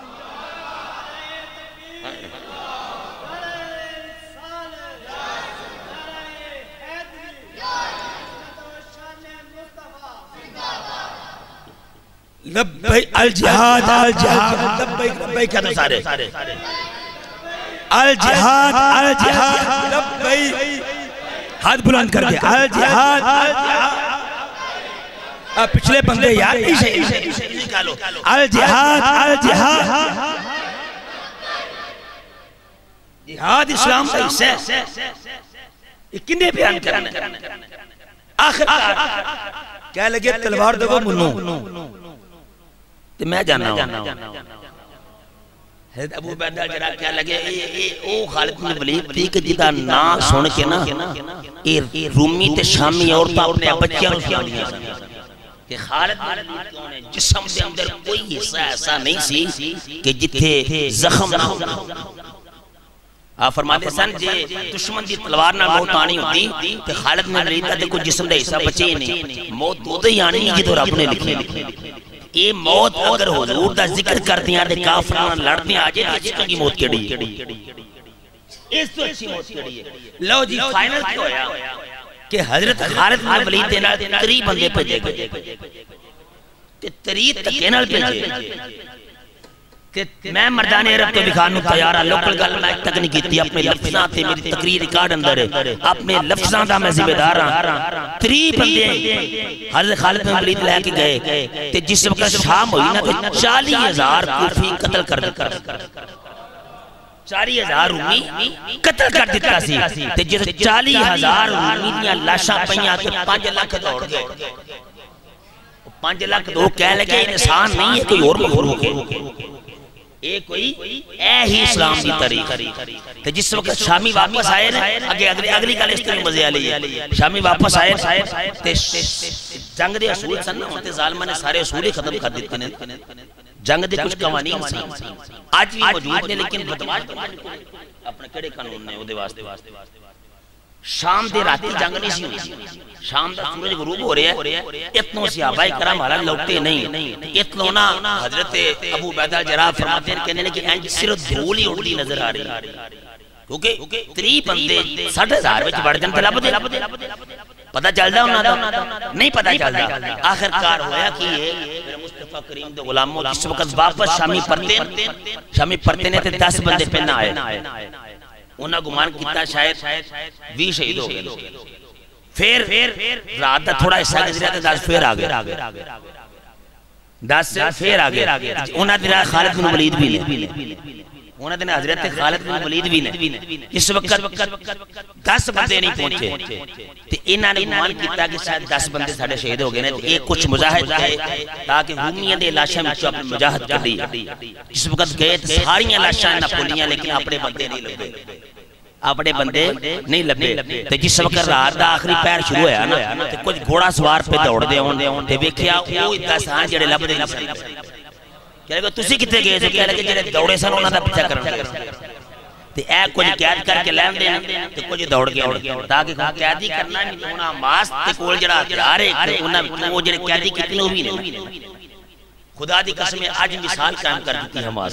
[SPEAKER 1] لبئی الجہاد الجہاد لبئی کیا تو سارے الجہاد الجہاد لبئی ہاتھ بلند کر کے الجہاد پچھلے بندے یار الجہاد الجہاد جہاد اسلام کا حصہ یہ کنے بیان کرنا آخر کہہ لگے تلوار دو منو تو میں جانا ہوں حضرت ابو عبیدہ جرا کیا لگے او خالد بن ولید تھی کہ جدا نا سن کے نا رومی تے شامی عورتاں اپنے بچیاں سنایا کہ خالد بن ولید کون ہے جسم دے اندر کوئی حصہ ایسا نہیں سی کہ جتھے زخم نہ ہو آپ فرماتے سن جے دشمن دی تلوار نہ موت آنی ہوتی کہ خالد بن ولید تے کوئی جسم دے حصہ بچے نہیں موت دو دے آنی نہیں جدو رب نے لکھی یہ موت اگر حضور دا ذکر کر دیا دے کافران لڑنے آجے تو اچھی کی موت کیڑی ہے اس تو اچھی موت کیڑی ہے لو جی فائنل کیا ہویا کہ حضرت خالد بن ولید دینا 3 بندے پہ جے گئے 3 تکینال پہ جے
[SPEAKER 3] میں مردان عرب تو دکھانوں تیارہ لوکل گل میں تک نہیں کیتی اپنے لفظاں تے میری تقریر ریکارڈ اندر ہے اپنے لفظاں دا میں ذمہ دار ہاں 3 بندے حضرت خالد بن ولید لے کے گئے تے جس وقت شام ہوئی نا تو 40,000 کوفی قتل کر دیتا 40,000 رومی قتل کر دیتا سی تے جس 40,000 رومی دیاں لاشاں پئیاں تے 5 لاکھ دوڑ گئے 5 لاکھ دو کہہ لگے انسان نہیں ہے کوئی اور مخلوق ہے ایک کوئی اے ہی اسلام دی تاریخ تے جس وقت شامی واپس آئے نا اگلی گل اس طرح مزے والی ہے شامی واپس آئے تے جنگ دے اصول سن تے ظالماں نے سارے اصول ہی ختم کر دیتے ہیں جنگ دے کچھ قوانین سن آج بھی موجود نے لیکن بدماش اپنے کڑے قانون نے اودے واسطے شام دے راتی جنگ نہیں سی ہوئی شام دا سورج غروب ہو رہا ہے اتنوں صحابہ کرام حالات لوٹے نہیں اتنوں نا حضرت ابو عبیدہ جراح فرماتے ہیں کہنے کہ انج صرف دھول ہی اڑتی نظر آ رہی کیونکہ 3 بندے 60,000 وچ بڑھ جان تے لب دے پتہ چلدا انہاں دا نہیں پتہ چلدا آخرکار ہویا کہ میرے مصطفی کریم دے غلاموں جس وقت واپس شامی پرتے نے تے 10 بندے پہنا آئے انہاں گمان کیتا شاید 20 شہید ہو گئے پھر رات دا تھوڑا حصہ گزریا تے 10 پھر آ گئے 10 پھر آ گئے انہاں دے خالد بن ولید بھی نے انہاں دے حضرت خالد بن ولید بھی نے اس وقت 10 بندے نہیں پہنچے تے انہاں نے گمان کیتا کہ شاید 10 بندے ساڈے شہید ہو گئے نے تے ایک کچھ مجاہد ہے تاکہ رومیاں دے لاشاں وچ اپنے مجاہد کڈی اس وقت گئے تے ساری لاشاں نہ پولیاں لیکن اپنے بندے نہیں لبے اپنے بندے نہیں لبے تے جس وقت رات دا آخری پیر شروع ہویا نا تے کچھ گھوڑا سوار پہ دوڑ دے ہون تے ویکھیا او 10 ہاں جڑے لبدے نہیں کہے گا تسی کتے گئے تے کہے لگے جڑے دوڑے سن انہاں دا پیچھا کرن تے اے کچھ قید کر کے لین دے تے کچھ دوڑ گئے تاکہ قیدی کرنا نہیں ہونا ماس تے کول جڑا ہتھیار ہے انہاں او جڑے قیدی کتنے او بھی نہیں خدا دی قسم اج مثال قائم کر دیتی حماس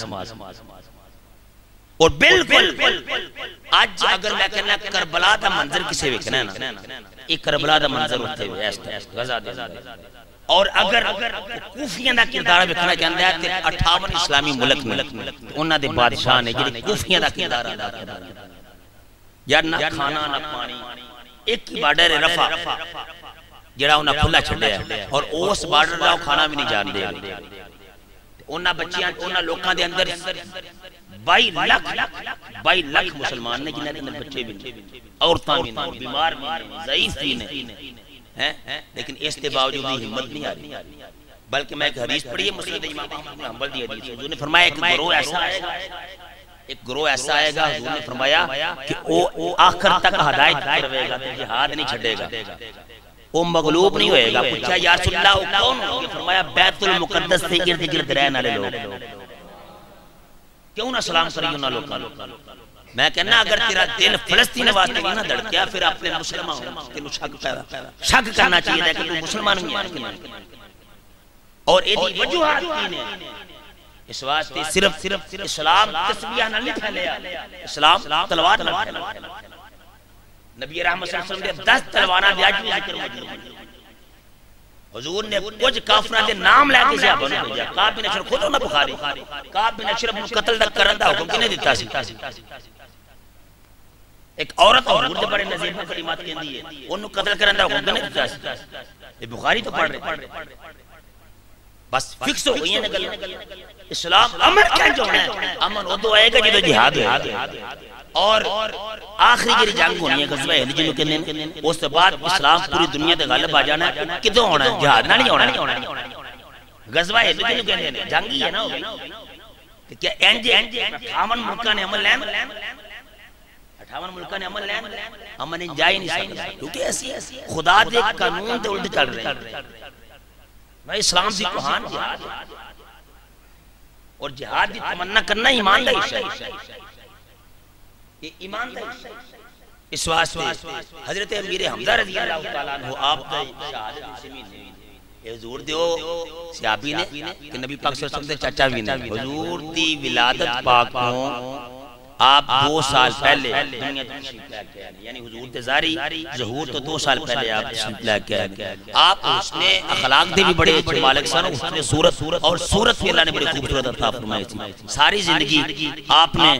[SPEAKER 3] اور بالکل آج اگر میں کہنا کربلا دا منظر کسے ویکھنا ہے نا ایک کربلا دا منظر ہوتے ہوئے غزہ دے اور اگر کوفیاں دا کردار ویکھنا چاہندا ہے تے 58 اسلامی ملک میں انہاں دے بادشاہ نے جڑے کوفیاں دا کردار ادا کیتا یا نہ کھانا نہ پانی ایک ہی بارڈر رفح جڑا انہاں کھلا چھڈیا اور اس بارڈر دا کھانا بھی نہیں جان دے انہاں بچیاں انہاں لوکاں دے اندر 22 لاکھ مسلمان نے جنہاں دے بچے بھی عورتاں بھی بیمار بھی ضعیف بھی ہیں لیکن اس کے باوجود ہمت نہیں آ رہی بلکہ میں ایک حدیث پڑھی ہے مسند امام احمد بن حنبل دی حدیث حضور نے فرمایا ایک گروہ ایسا آئے گا حضور نے فرمایا کہ وہ آخر تک ہدایت کروے گا جہاد نہیں چھڈے گا وہ مغلوب نہیں ہوئے گا پوچھا یا رسول اللہ وہ کون ہوگا فرمایا بیت المقدس سے ارد گرد رہنے والے لوگ کیوں نہ سلام کری انہاں لوگاں میں کہنا اگر تیرا دل فلسطین واسطے نہ دھڑکیا پھر اپنے مسلمان تینوں شک کرنا چاہیے کہ تو مسلمان نہیں ہے اور ایدی وجوہات کی نے اس واسطے صرف اسلام تسبیح نہ نہیں پھیلیا اسلام تلوار نہ پھیلیا نبی رحمت صلی اللہ علیہ وسلم نے 10 تلواراں دے اج بھی ذکر موجود حضور نے کچھ کافراں دے نام لے کے صحابہ نے بھیجا کعب بن اشرف خود انہاں بخاری کعب بن اشرف نوں قتل دا کرن دا حکم کنے دتا سی ایک عورت حضور دے بڑے نزیب کلمات کہندی ہے اونوں قتل کرن دا حکم کنے دتا سی یہ بخاری تو پڑھ رہے بس فکس ہو گئی ہیں گل اسلام امن کیا ہونا ہے امن ادو آئے گا جدو جہاد ہوئے اور آخری جی جنگ ہونی ہے غزوہ احد جنوں کہنے ہیں اس کے بعد اسلام پوری دنیا دے غالب آ جانا ہے کدوں ہونا ہے جہاد نہ نہیں ہونا غزوہ احد جنوں کہنے ہیں جنگ ہی ہے نا کہ کیا انج 58 ملکاں نے عمل لین 58 ملکاں نے عمل لین امن انجائی نہیں سکتا کیونکہ ایسی خدا دے قانون دے الٹ چل رہے ہیں میں اسلام دی کوہان جہاد اور جہاد دی تمنا کرنا ایمان دا حصہ ہے یہ ایمان دا حصہ ہے اس واسطے حضرت امیر حمزہ رضی اللہ تعالیٰ عنہ آپ دا شہادت مسلمین نے حضور دیو صحابی نے کہ نبی پاک صلی اللہ علیہ وسلم دے چاچا بھی نے حضور دی ولادت پاک کو آپ 2 سال پہلے دنیا تشریف لے کے آئے، یعنی حضور تزاری ظہور تو 2 سال پہلے آپ تشریف لے کے آئے. آپ اس نے اخلاق دے بھی بڑے اچھے مالک سن، اس نے صورت اور صورت بھی اللہ نے بڑی خوبصورت عطا فرمائی تھی. ساری زندگی آپ نے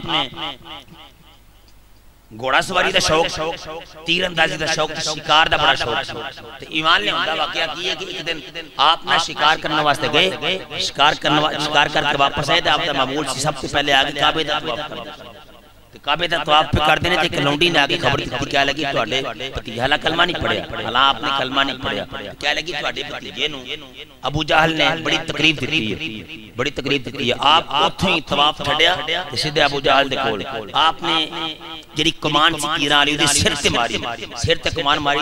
[SPEAKER 3] گھوڑا سواری دا شوق، تیر اندازی دا شوق، شکار دا بڑا شوق. ایمان نے ہوندا واقعہ کیا کہ ایک دن آپ نہ شکار کرنے واسطے گئے، شکار کر کے واپس آئے. آپ دا معمول سی سب سے پہلے آگے کعبے دا طواف کرنا. کعبے دا طواف پہ کر دینے تے کہ لونڈی نے آگے خبر دیتی کیا لگی تواڈے بھتیجے حالا کلمہ نہیں پڑھیا، حالا آپ نے کلمہ نہیں پڑھیا، کیا لگی تواڈے بھتیجے نو ابو جہل نے بڑی تکلیف دتی ہے، بڑی تکلیف دتی ہے. آپ اوتھے ہی طواف چھڈیا تے سیدھے ابو جہل دے کول آپ نے جڑی کمان سی تیراں والی اودے سر تے ماری، سر تے کمان ماری،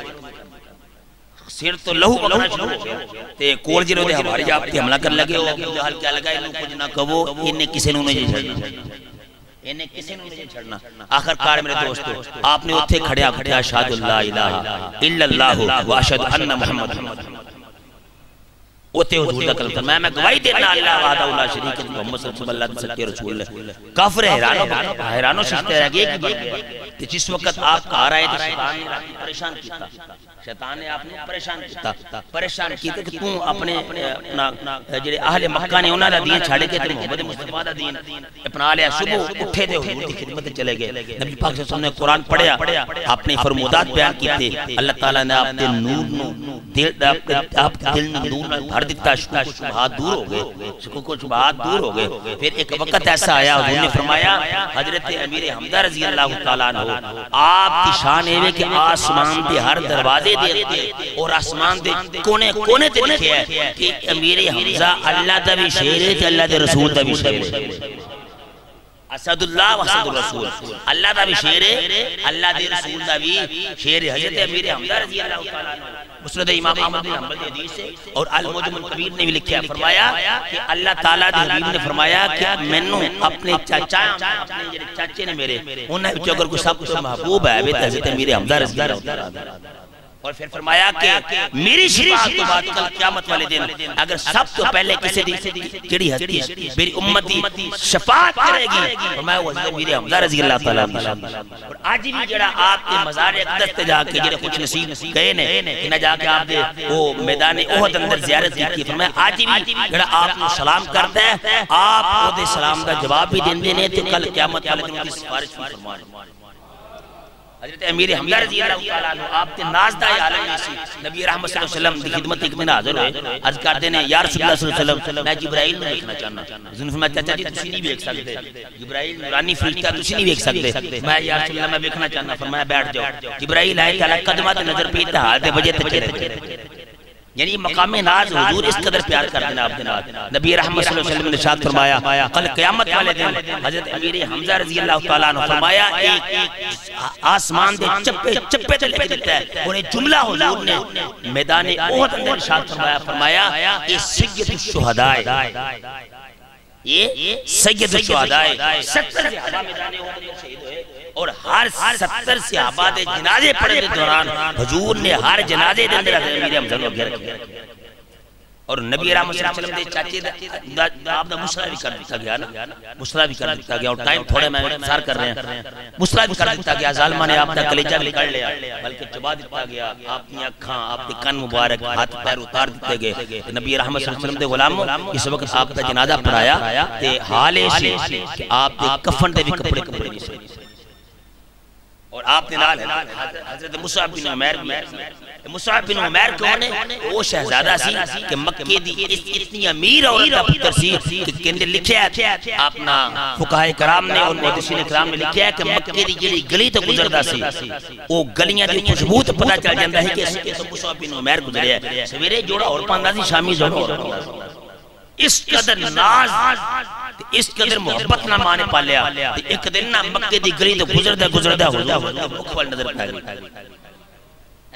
[SPEAKER 3] سر تو لہو بگنا شروع ہو گیا تے کول جڑے دے ہمارے جاب تے حملہ کر لگے. ابو جہل کیا لگا اینو کچھ نہ کہو، انہیں کسے نو نہیں چھڑنا، انہیں کسی نے نہیں چھڑنا. آخر کار میرے دوستو آپ نے اتھے کھڑیا کھڑیا اشہد اللہ الہ الا اللہ و اشہد ان محمد اتھے حضور دا کلمہ فرمایا میں گواہی دینا اللہ وحدہ لا شریک له محمد صلی اللہ علیہ وسلم رسول اللہ. کافر حیرانو ششتے رہ گئے کہ جس وقت آپ کہا رہے تھے شیطان نے پریشان کیتا، شیطان نے آپ نے پریشان کیتا کہ تم اپنے جڑے اہل مکہ نے انہاں دا دین چھاڑ کے تے محمد مصطفیٰ دا دین اپنا لیا. صبح اٹھے تے حضور دی خدمت چلے گئے. نبی پاک صلی اللہ علیہ وسلم نے قرآن پڑھیا، اپنے فرمودات بیان کیتے. اللہ تعالیٰ نے آپ دے نور نو آپ دل نور میں بھر دیتا، شکوک و شبہات دور ہو گئے، شکوک و شبہات دور ہو گئے. پھر ایک وقت ایسا آیا حضور نے فرمایا حضرت امیر حمزہ رضی اللہ تعالیٰ عنہ آپ کی شان ہے کہ آسمان دے ہر دروازے دے اور آسمان دے کونے کونے تے لکھے ہے کہ امیر حمزہ اللہ دا بھی شیر ہے تے اللہ دے رسول دا بھی شیر ہے. اسد اللہ و اسد الرسول، اللہ دا بھی شیر ہے، اللہ دے رسول دا بھی شیر ہے. حضرت امیر حمزہ رضی اللہ تعالیٰ عنہ مسند امام احمد بن حنبل کی حدیث ہے اور المعجم الکبیر نے بھی لکھا فرمایا کہ اللہ تعالیٰ دے حبیب نے فرمایا کہ مینوں اپنے چاچا اپنے جڑے چاچے نے میرے انہاں وچ اگر کوئی سب تو محبوب ہے وہ حضرت امیر حمزہ رضی اللہ تعالیٰ عنہ. اور پھر فرمایا کہ میری شفاعت کے بعد کل قیامت والے دن اگر سب تو پہلے کسی جڑی ہستی میری امتی شفاعت کرے گی فرمایا وہ حضرت امیر حمزہ رضی اللہ تعالیٰ عنہ. اور آج بھی جڑا آپ کے مزار اقدس تے جا کے جڑے کچھ نصیب گئے نے کہ نہ جا کے آپ دے وہ میدان احد اندر زیارت کی فرمایا آج بھی جڑا آپ کو سلام کرتا ہے آپ او دے سلام دا جواب بھی دیندے نے تے کل قیامت والے دن کی سفارش بھی فرمانے. حضرت امیر حمزہ رضی اللہ تعالیٰ عنہ آپ تے نازدہ عالم اسی نبی رحمت صلی اللہ علیہ وسلم دی خدمت ایک میں حاضر ہوئے. عرض کرتے ہیں یا رسول اللہ صلی اللہ علیہ وسلم میں جبرائیل نے دیکھنا چاہنا. حضور فرمایا چاچا جی تسی نہیں دیکھ سکتے، جبرائیل نورانی فرشتہ تسی نہیں دیکھ سکتے. میں یا رسول اللہ میں دیکھنا چاہنا. فرمایا بیٹھ جاؤ. جبرائیل آئے تعالیٰ قدمات نظر پہ اتحاد دے وجہ تک چلے. یعنی مقام ناز حضور اس قدر پیار کرتے ہیں آپ دنات. نبی رحمت صلی اللہ علیہ وسلم نے ارشاد فرمایا کل قیامت والے دن حضرت امیر حمزہ رضی اللہ تعالیٰ عنہ فرمایا ایک آسمان دے چپے چپے تے لکھ دیتا ہے انہیں جملہ حضور نے میدان احد اندر ارشاد فرمایا یہ سید الشہداء، یہ سید الشہداء 70 صحابہ میدان احد اندر شہید ہوئے اور ہر 70 صحابہ دے جنازے پڑھنے دوران حضور نے ہر جنازے دے اندر حضرت امیر حمزہ کو گھر کیا. اور نبی رحمت صلی اللہ علیہ وسلم دے چاچے آپ دا مسئلہ بھی کر دیتا گیا نا، مسئلہ بھی کر دیتا گیا. اور ٹائم تھوڑے میں انتظار کر رہے ہیں. مسئلہ بھی کر دیتا گیا، ظالمہ نے آپ دا کلیجہ بھی کر لیا بلکہ چبا دیتا گیا. آپ کی اکھاں آپ کے کن مبارک ہاتھ پیر اتار دیتے گئے. نبی رحمت صلی اللہ علیہ وسلم دے غلاموں اس وقت آپ دا جنازہ پڑھایا تے حال ایسی کہ آپ دے کفن دے بھی کپڑے کپڑے نہیں سے. اور آپ نے نال حضرت مصعب بن عمیر مصعب بن عمیر کون ہے؟ وہ شہزادہ سی کہ مکے دی اتنی امیر عورت کا پتر سی کہ کہندے لکھیا ہے اپنا فقہائے کرام نے اور محدثین کرام نے لکھیا ہے کہ مکے دی جڑی گلی تے گزردا سی وہ گلیاں دی خوشبو تے پتہ چل جاندا ہے کہ اس مصعب بن عمیر گزریا ہے. سویرے جوڑا اور پاندا سی شامی جوڑا اور پاندا سی. اس قدر ناز اس قدر محبت نہ مانے پالیا. ایک دن نہ مکے دی گلی تے گزردا حضور مکھ وال نظر پہ گئی.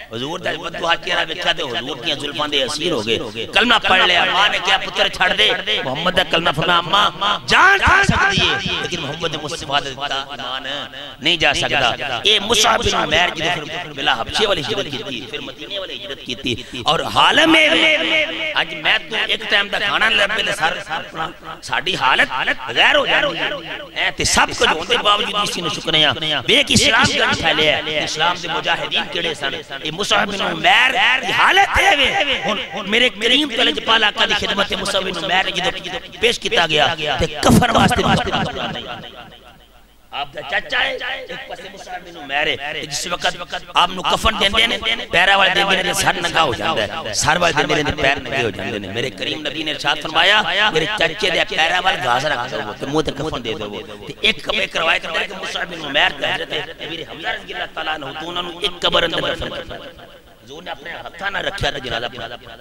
[SPEAKER 3] حضور دا بدو حج کیا ویکھیا تے حضور کی زلفاں دے اسیر ہو گئے کلمہ پڑھ لیا ماں نے کیا پتر چھڑ دے محمد دا کلمہ فرمایا اماں جان کھا سکتی ہے لیکن محمد مصطفیٰ دا ایمان نہیں جا سکتا اے مصعب بن عمیر جی پھر بلا حبشے والی ہجرت کی پھر مدینے والی ہجرت کی اور حال میں اج میں تو ایک ٹائم دا کھانا لبے تے سر ساڈی حالت غیر ہو جاندی ہے تے سب کچھ ہوندے باوجود اسی نے شکریہ بے کہ اسلام دا پھیلیا ہے اسلام دے مجاہدین کیڑے سن اے مصعب بن عمیر دی حالت ہے ہن میرے کریم تلج پالا کا دی خدمت مصعب بن عمیر جدوں پیش کیتا گیا تے کفن واسطے آپ دا چچا ہے ایک پاسے مصعب بن عمیر ہے جس وقت آپ نو کفن دیندے نے پیرا والے دیندے نے سر ننگا ہو جاندا ہے سر والے دیندے نے پیر ننگے ہو جاندے نے میرے کریم نبی نے ارشاد فرمایا میرے چچے دے پیرا وال گھاس رکھ دو تے منہ تے کفن دے دو تے ایک روایت ہے کہ مصعب بن عمیر کا حضرت امیر حمزہ رضی اللہ تعالی عنہ تو انہاں نو ایک قبر اندر دفن کرتا حضور نے اپنے ہتھاں نہ رکھیا تے جنازہ پڑھا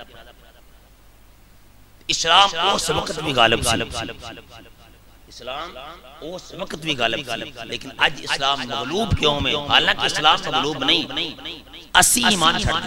[SPEAKER 3] اسلام اس وقت بھی غالب سی اسلام اس وقت بھی غالب سی لیکن آج اسلام مغلوب کیوں میں حالانکہ اسلام مغلوب نہیں اسی ایمان چھڑ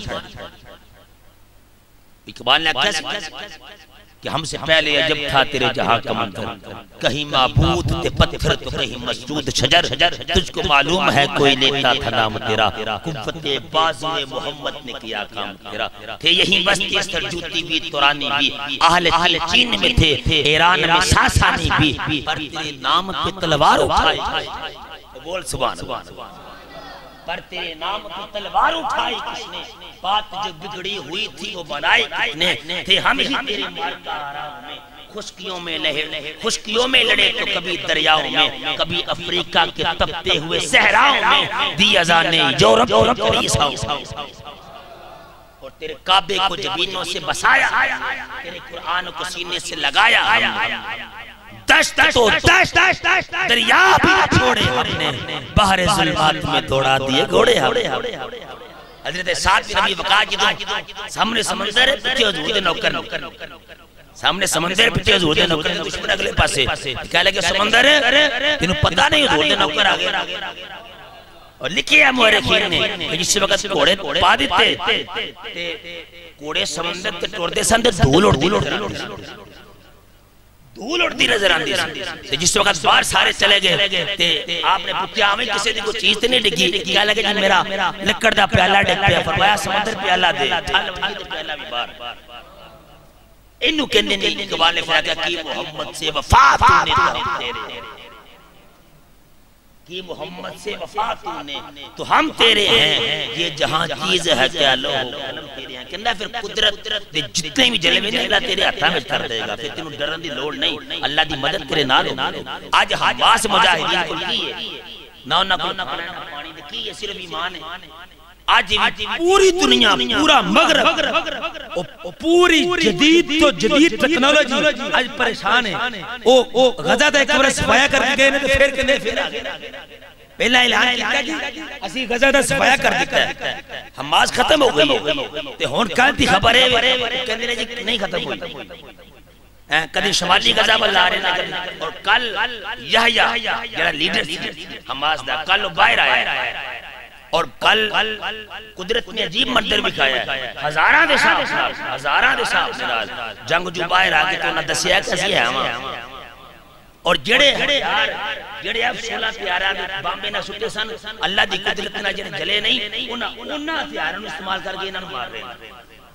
[SPEAKER 3] اقبال نے کہا کہ ہم سے پہلے عجب تھا تیرے جہاں کا منظر کہیں معبود تے پتھر تو کہیں مسجود شجر تجھ کو معلوم ہے کوئی لیتا تھا نام تیرا قوت بازو محمد نے کیا کام تیرا تھے یہی بستی سرجوتی بھی تورانی بھی اہل چین میں تھے ایران میں ساسانی بھی پر تیرے نام پہ تلوار اٹھائی بول سبحان اللہ پر تیرے نام کی تلوار اٹھائی کس نے بات جو بگڑی ہوئی تھی وہ بنائی کس نے تھے ہم ہی تیرے مار کا آرام میں خشکیوں میں لڑے تو کبھی دریاؤں میں کبھی افریقہ کے تپتے ہوئے صحراؤں میں دی ازانے یورپ کریساؤں اور تیرے کعبے کو جبینوں سے بسایا تیرے قرآن کو سینے سے لگایا دشت تو دشت دریا بھی چھوڑے ہم نے بحر ظلمات میں دوڑا دیے گھوڑے حضرت سعد بن ابی وقاص جدوں سامنے سمندر پیچھے حضور دے نوکر سامنے سمندر پیچھے حضور دے نوکر دشمن اگلے پاسے کہہ لگے سمندر تینوں پتہ نہیں حضور دے نوکر آ گئے اور لکھی ہے مورخین نے کہ جس وقت گھوڑے پا دیتے گھوڑے سمندر تے ٹردے سن تے دھول اڑتی نظر آندی سی جس وقت باہر سارے چلے گئے آپ نے پوچھا ہمیں کسی دی کوئی چیز تے نہیں ڈگی کہا لگے جی میرا لکڑ دا پیالہ ڈگ پیا فرمایا سمندر پیالہ دے تھل بھائی دے پیالہ بھی باہر انہوں کہنے نہیں اقبال نے فرمایا کہ محمد سے وفا تو نے ہم تیرے کہ محمد سے وفا تو نے تو ہم تیرے ہیں یہ جہاں چیز ہے کیا لو قلم تیرے ہیں کہنا پھر قدرت دے جتنے بھی جلوے نہیں اللہ تیرے ہاتھاں میں کر دے گا پھر تینوں ڈرن دی لوڑ نہیں اللہ دی مدد کرے نہ لو آج حماس مجاہدین کو کی ہے نہ پانی دے کی ہے صرف ایمان ہے آج پوری دنیا پورا مغرب
[SPEAKER 1] پوری جدید تو جدید ٹیکنالوجی آج پریشان ہے او غزہ دا ایک بار صفایا کر کے گئے نے تو پھر کہنے پھر آگے پہلا اعلان کیا جی اسی غزہ دا صفایا کر دیتا ہے حماس ختم ہو گئی ہے تے ہون کل دی خبر ہے کہنے نے جی نہیں ختم ہوئی کدھی شمالی غزہ بلا رہے ہیں اور کل یحییٰ جڑا لیڈر حماس دا کل باہر آیا ہے اور کل قدرت نے عجیب منظر بکھایا ہے ہزاراں دے صاحب جنگ جو باہر آگے تو نہ دسیا کسی ہے ہماں اور جڑے اب 16 پیارا بامبے نہ سٹے سن اللہ دی قدرت نہ جڑے جلے نہیں انہاں ہتھیاراں استعمال کر کے انہاں نوں مار رہے ہیں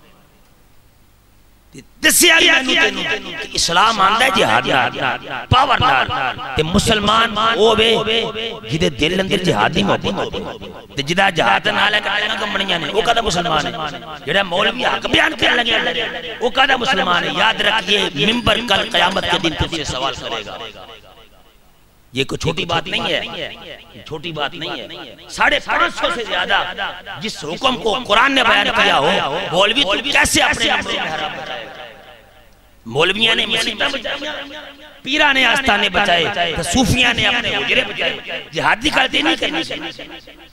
[SPEAKER 1] دسیا گیا تینوں کہ اسلام آندا ہے جہاد نال پاور نال تے مسلمان او وے جدے دل اندر جہادی محبت تے جدا جہاد نال کٹنا کمڑیاں نے او کدا مسلمان ہے جڑا مولوی حق بیان کرن لگے او کدا مسلمان ہے یاد رکھیے منبر کل قیامت کے دن تجھ سے سوال کرے گا یہ کوئی چھوٹی بات نہیں ہے چھوٹی بات نہیں ہے 550 سے زیادہ جس حکم کو قرآن نے بیان کیا ہو مولوی تو کیسے اپنے نمبروں میں حرام بچائے مولویاں نے مسیحہ بچائے پیرہ نے آستانے بچائے صوفیاں نے اپنے حجرے بچائے جہادی کرتے نہیں کرنی چاہیے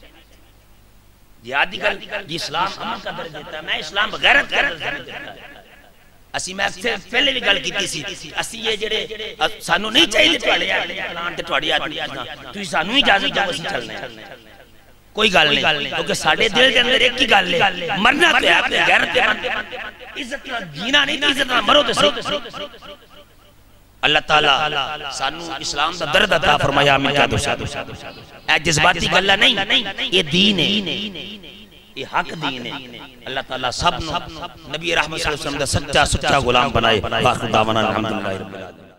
[SPEAKER 1] جہادی کرتے اسلام امن کا درج دیتا ہے میں اسلام غیرت کا درج دیتا ہے اسی میں پہلے بھی گل کیتی سی اسی یہ جڑے سانو نہیں چاہیے تواڈے پلان تے تواڈی آدمی تو سانو اجازت دو اسی چلنے
[SPEAKER 3] کوئی گل نہیں کیونکہ ساڑھے دل دے اندر ایک ہی گل ہے مرنا تو ہے اپنے غیرت پہ من عزت نہ جینا نہیں عزت نہ مرو تو صحیح اللہ تعالیٰ سانو اسلام دا درد عطا فرمایا آمین کہہ دو اے جذباتی گلہ نہیں یہ دین ہے یہ حق دین ہے اللہ تعالیٰ سب نبی رحمت صلی اللہ علیہ وسلم دا سچا غلام بنائے باخر دعوانا الحمدللہ رب العالمین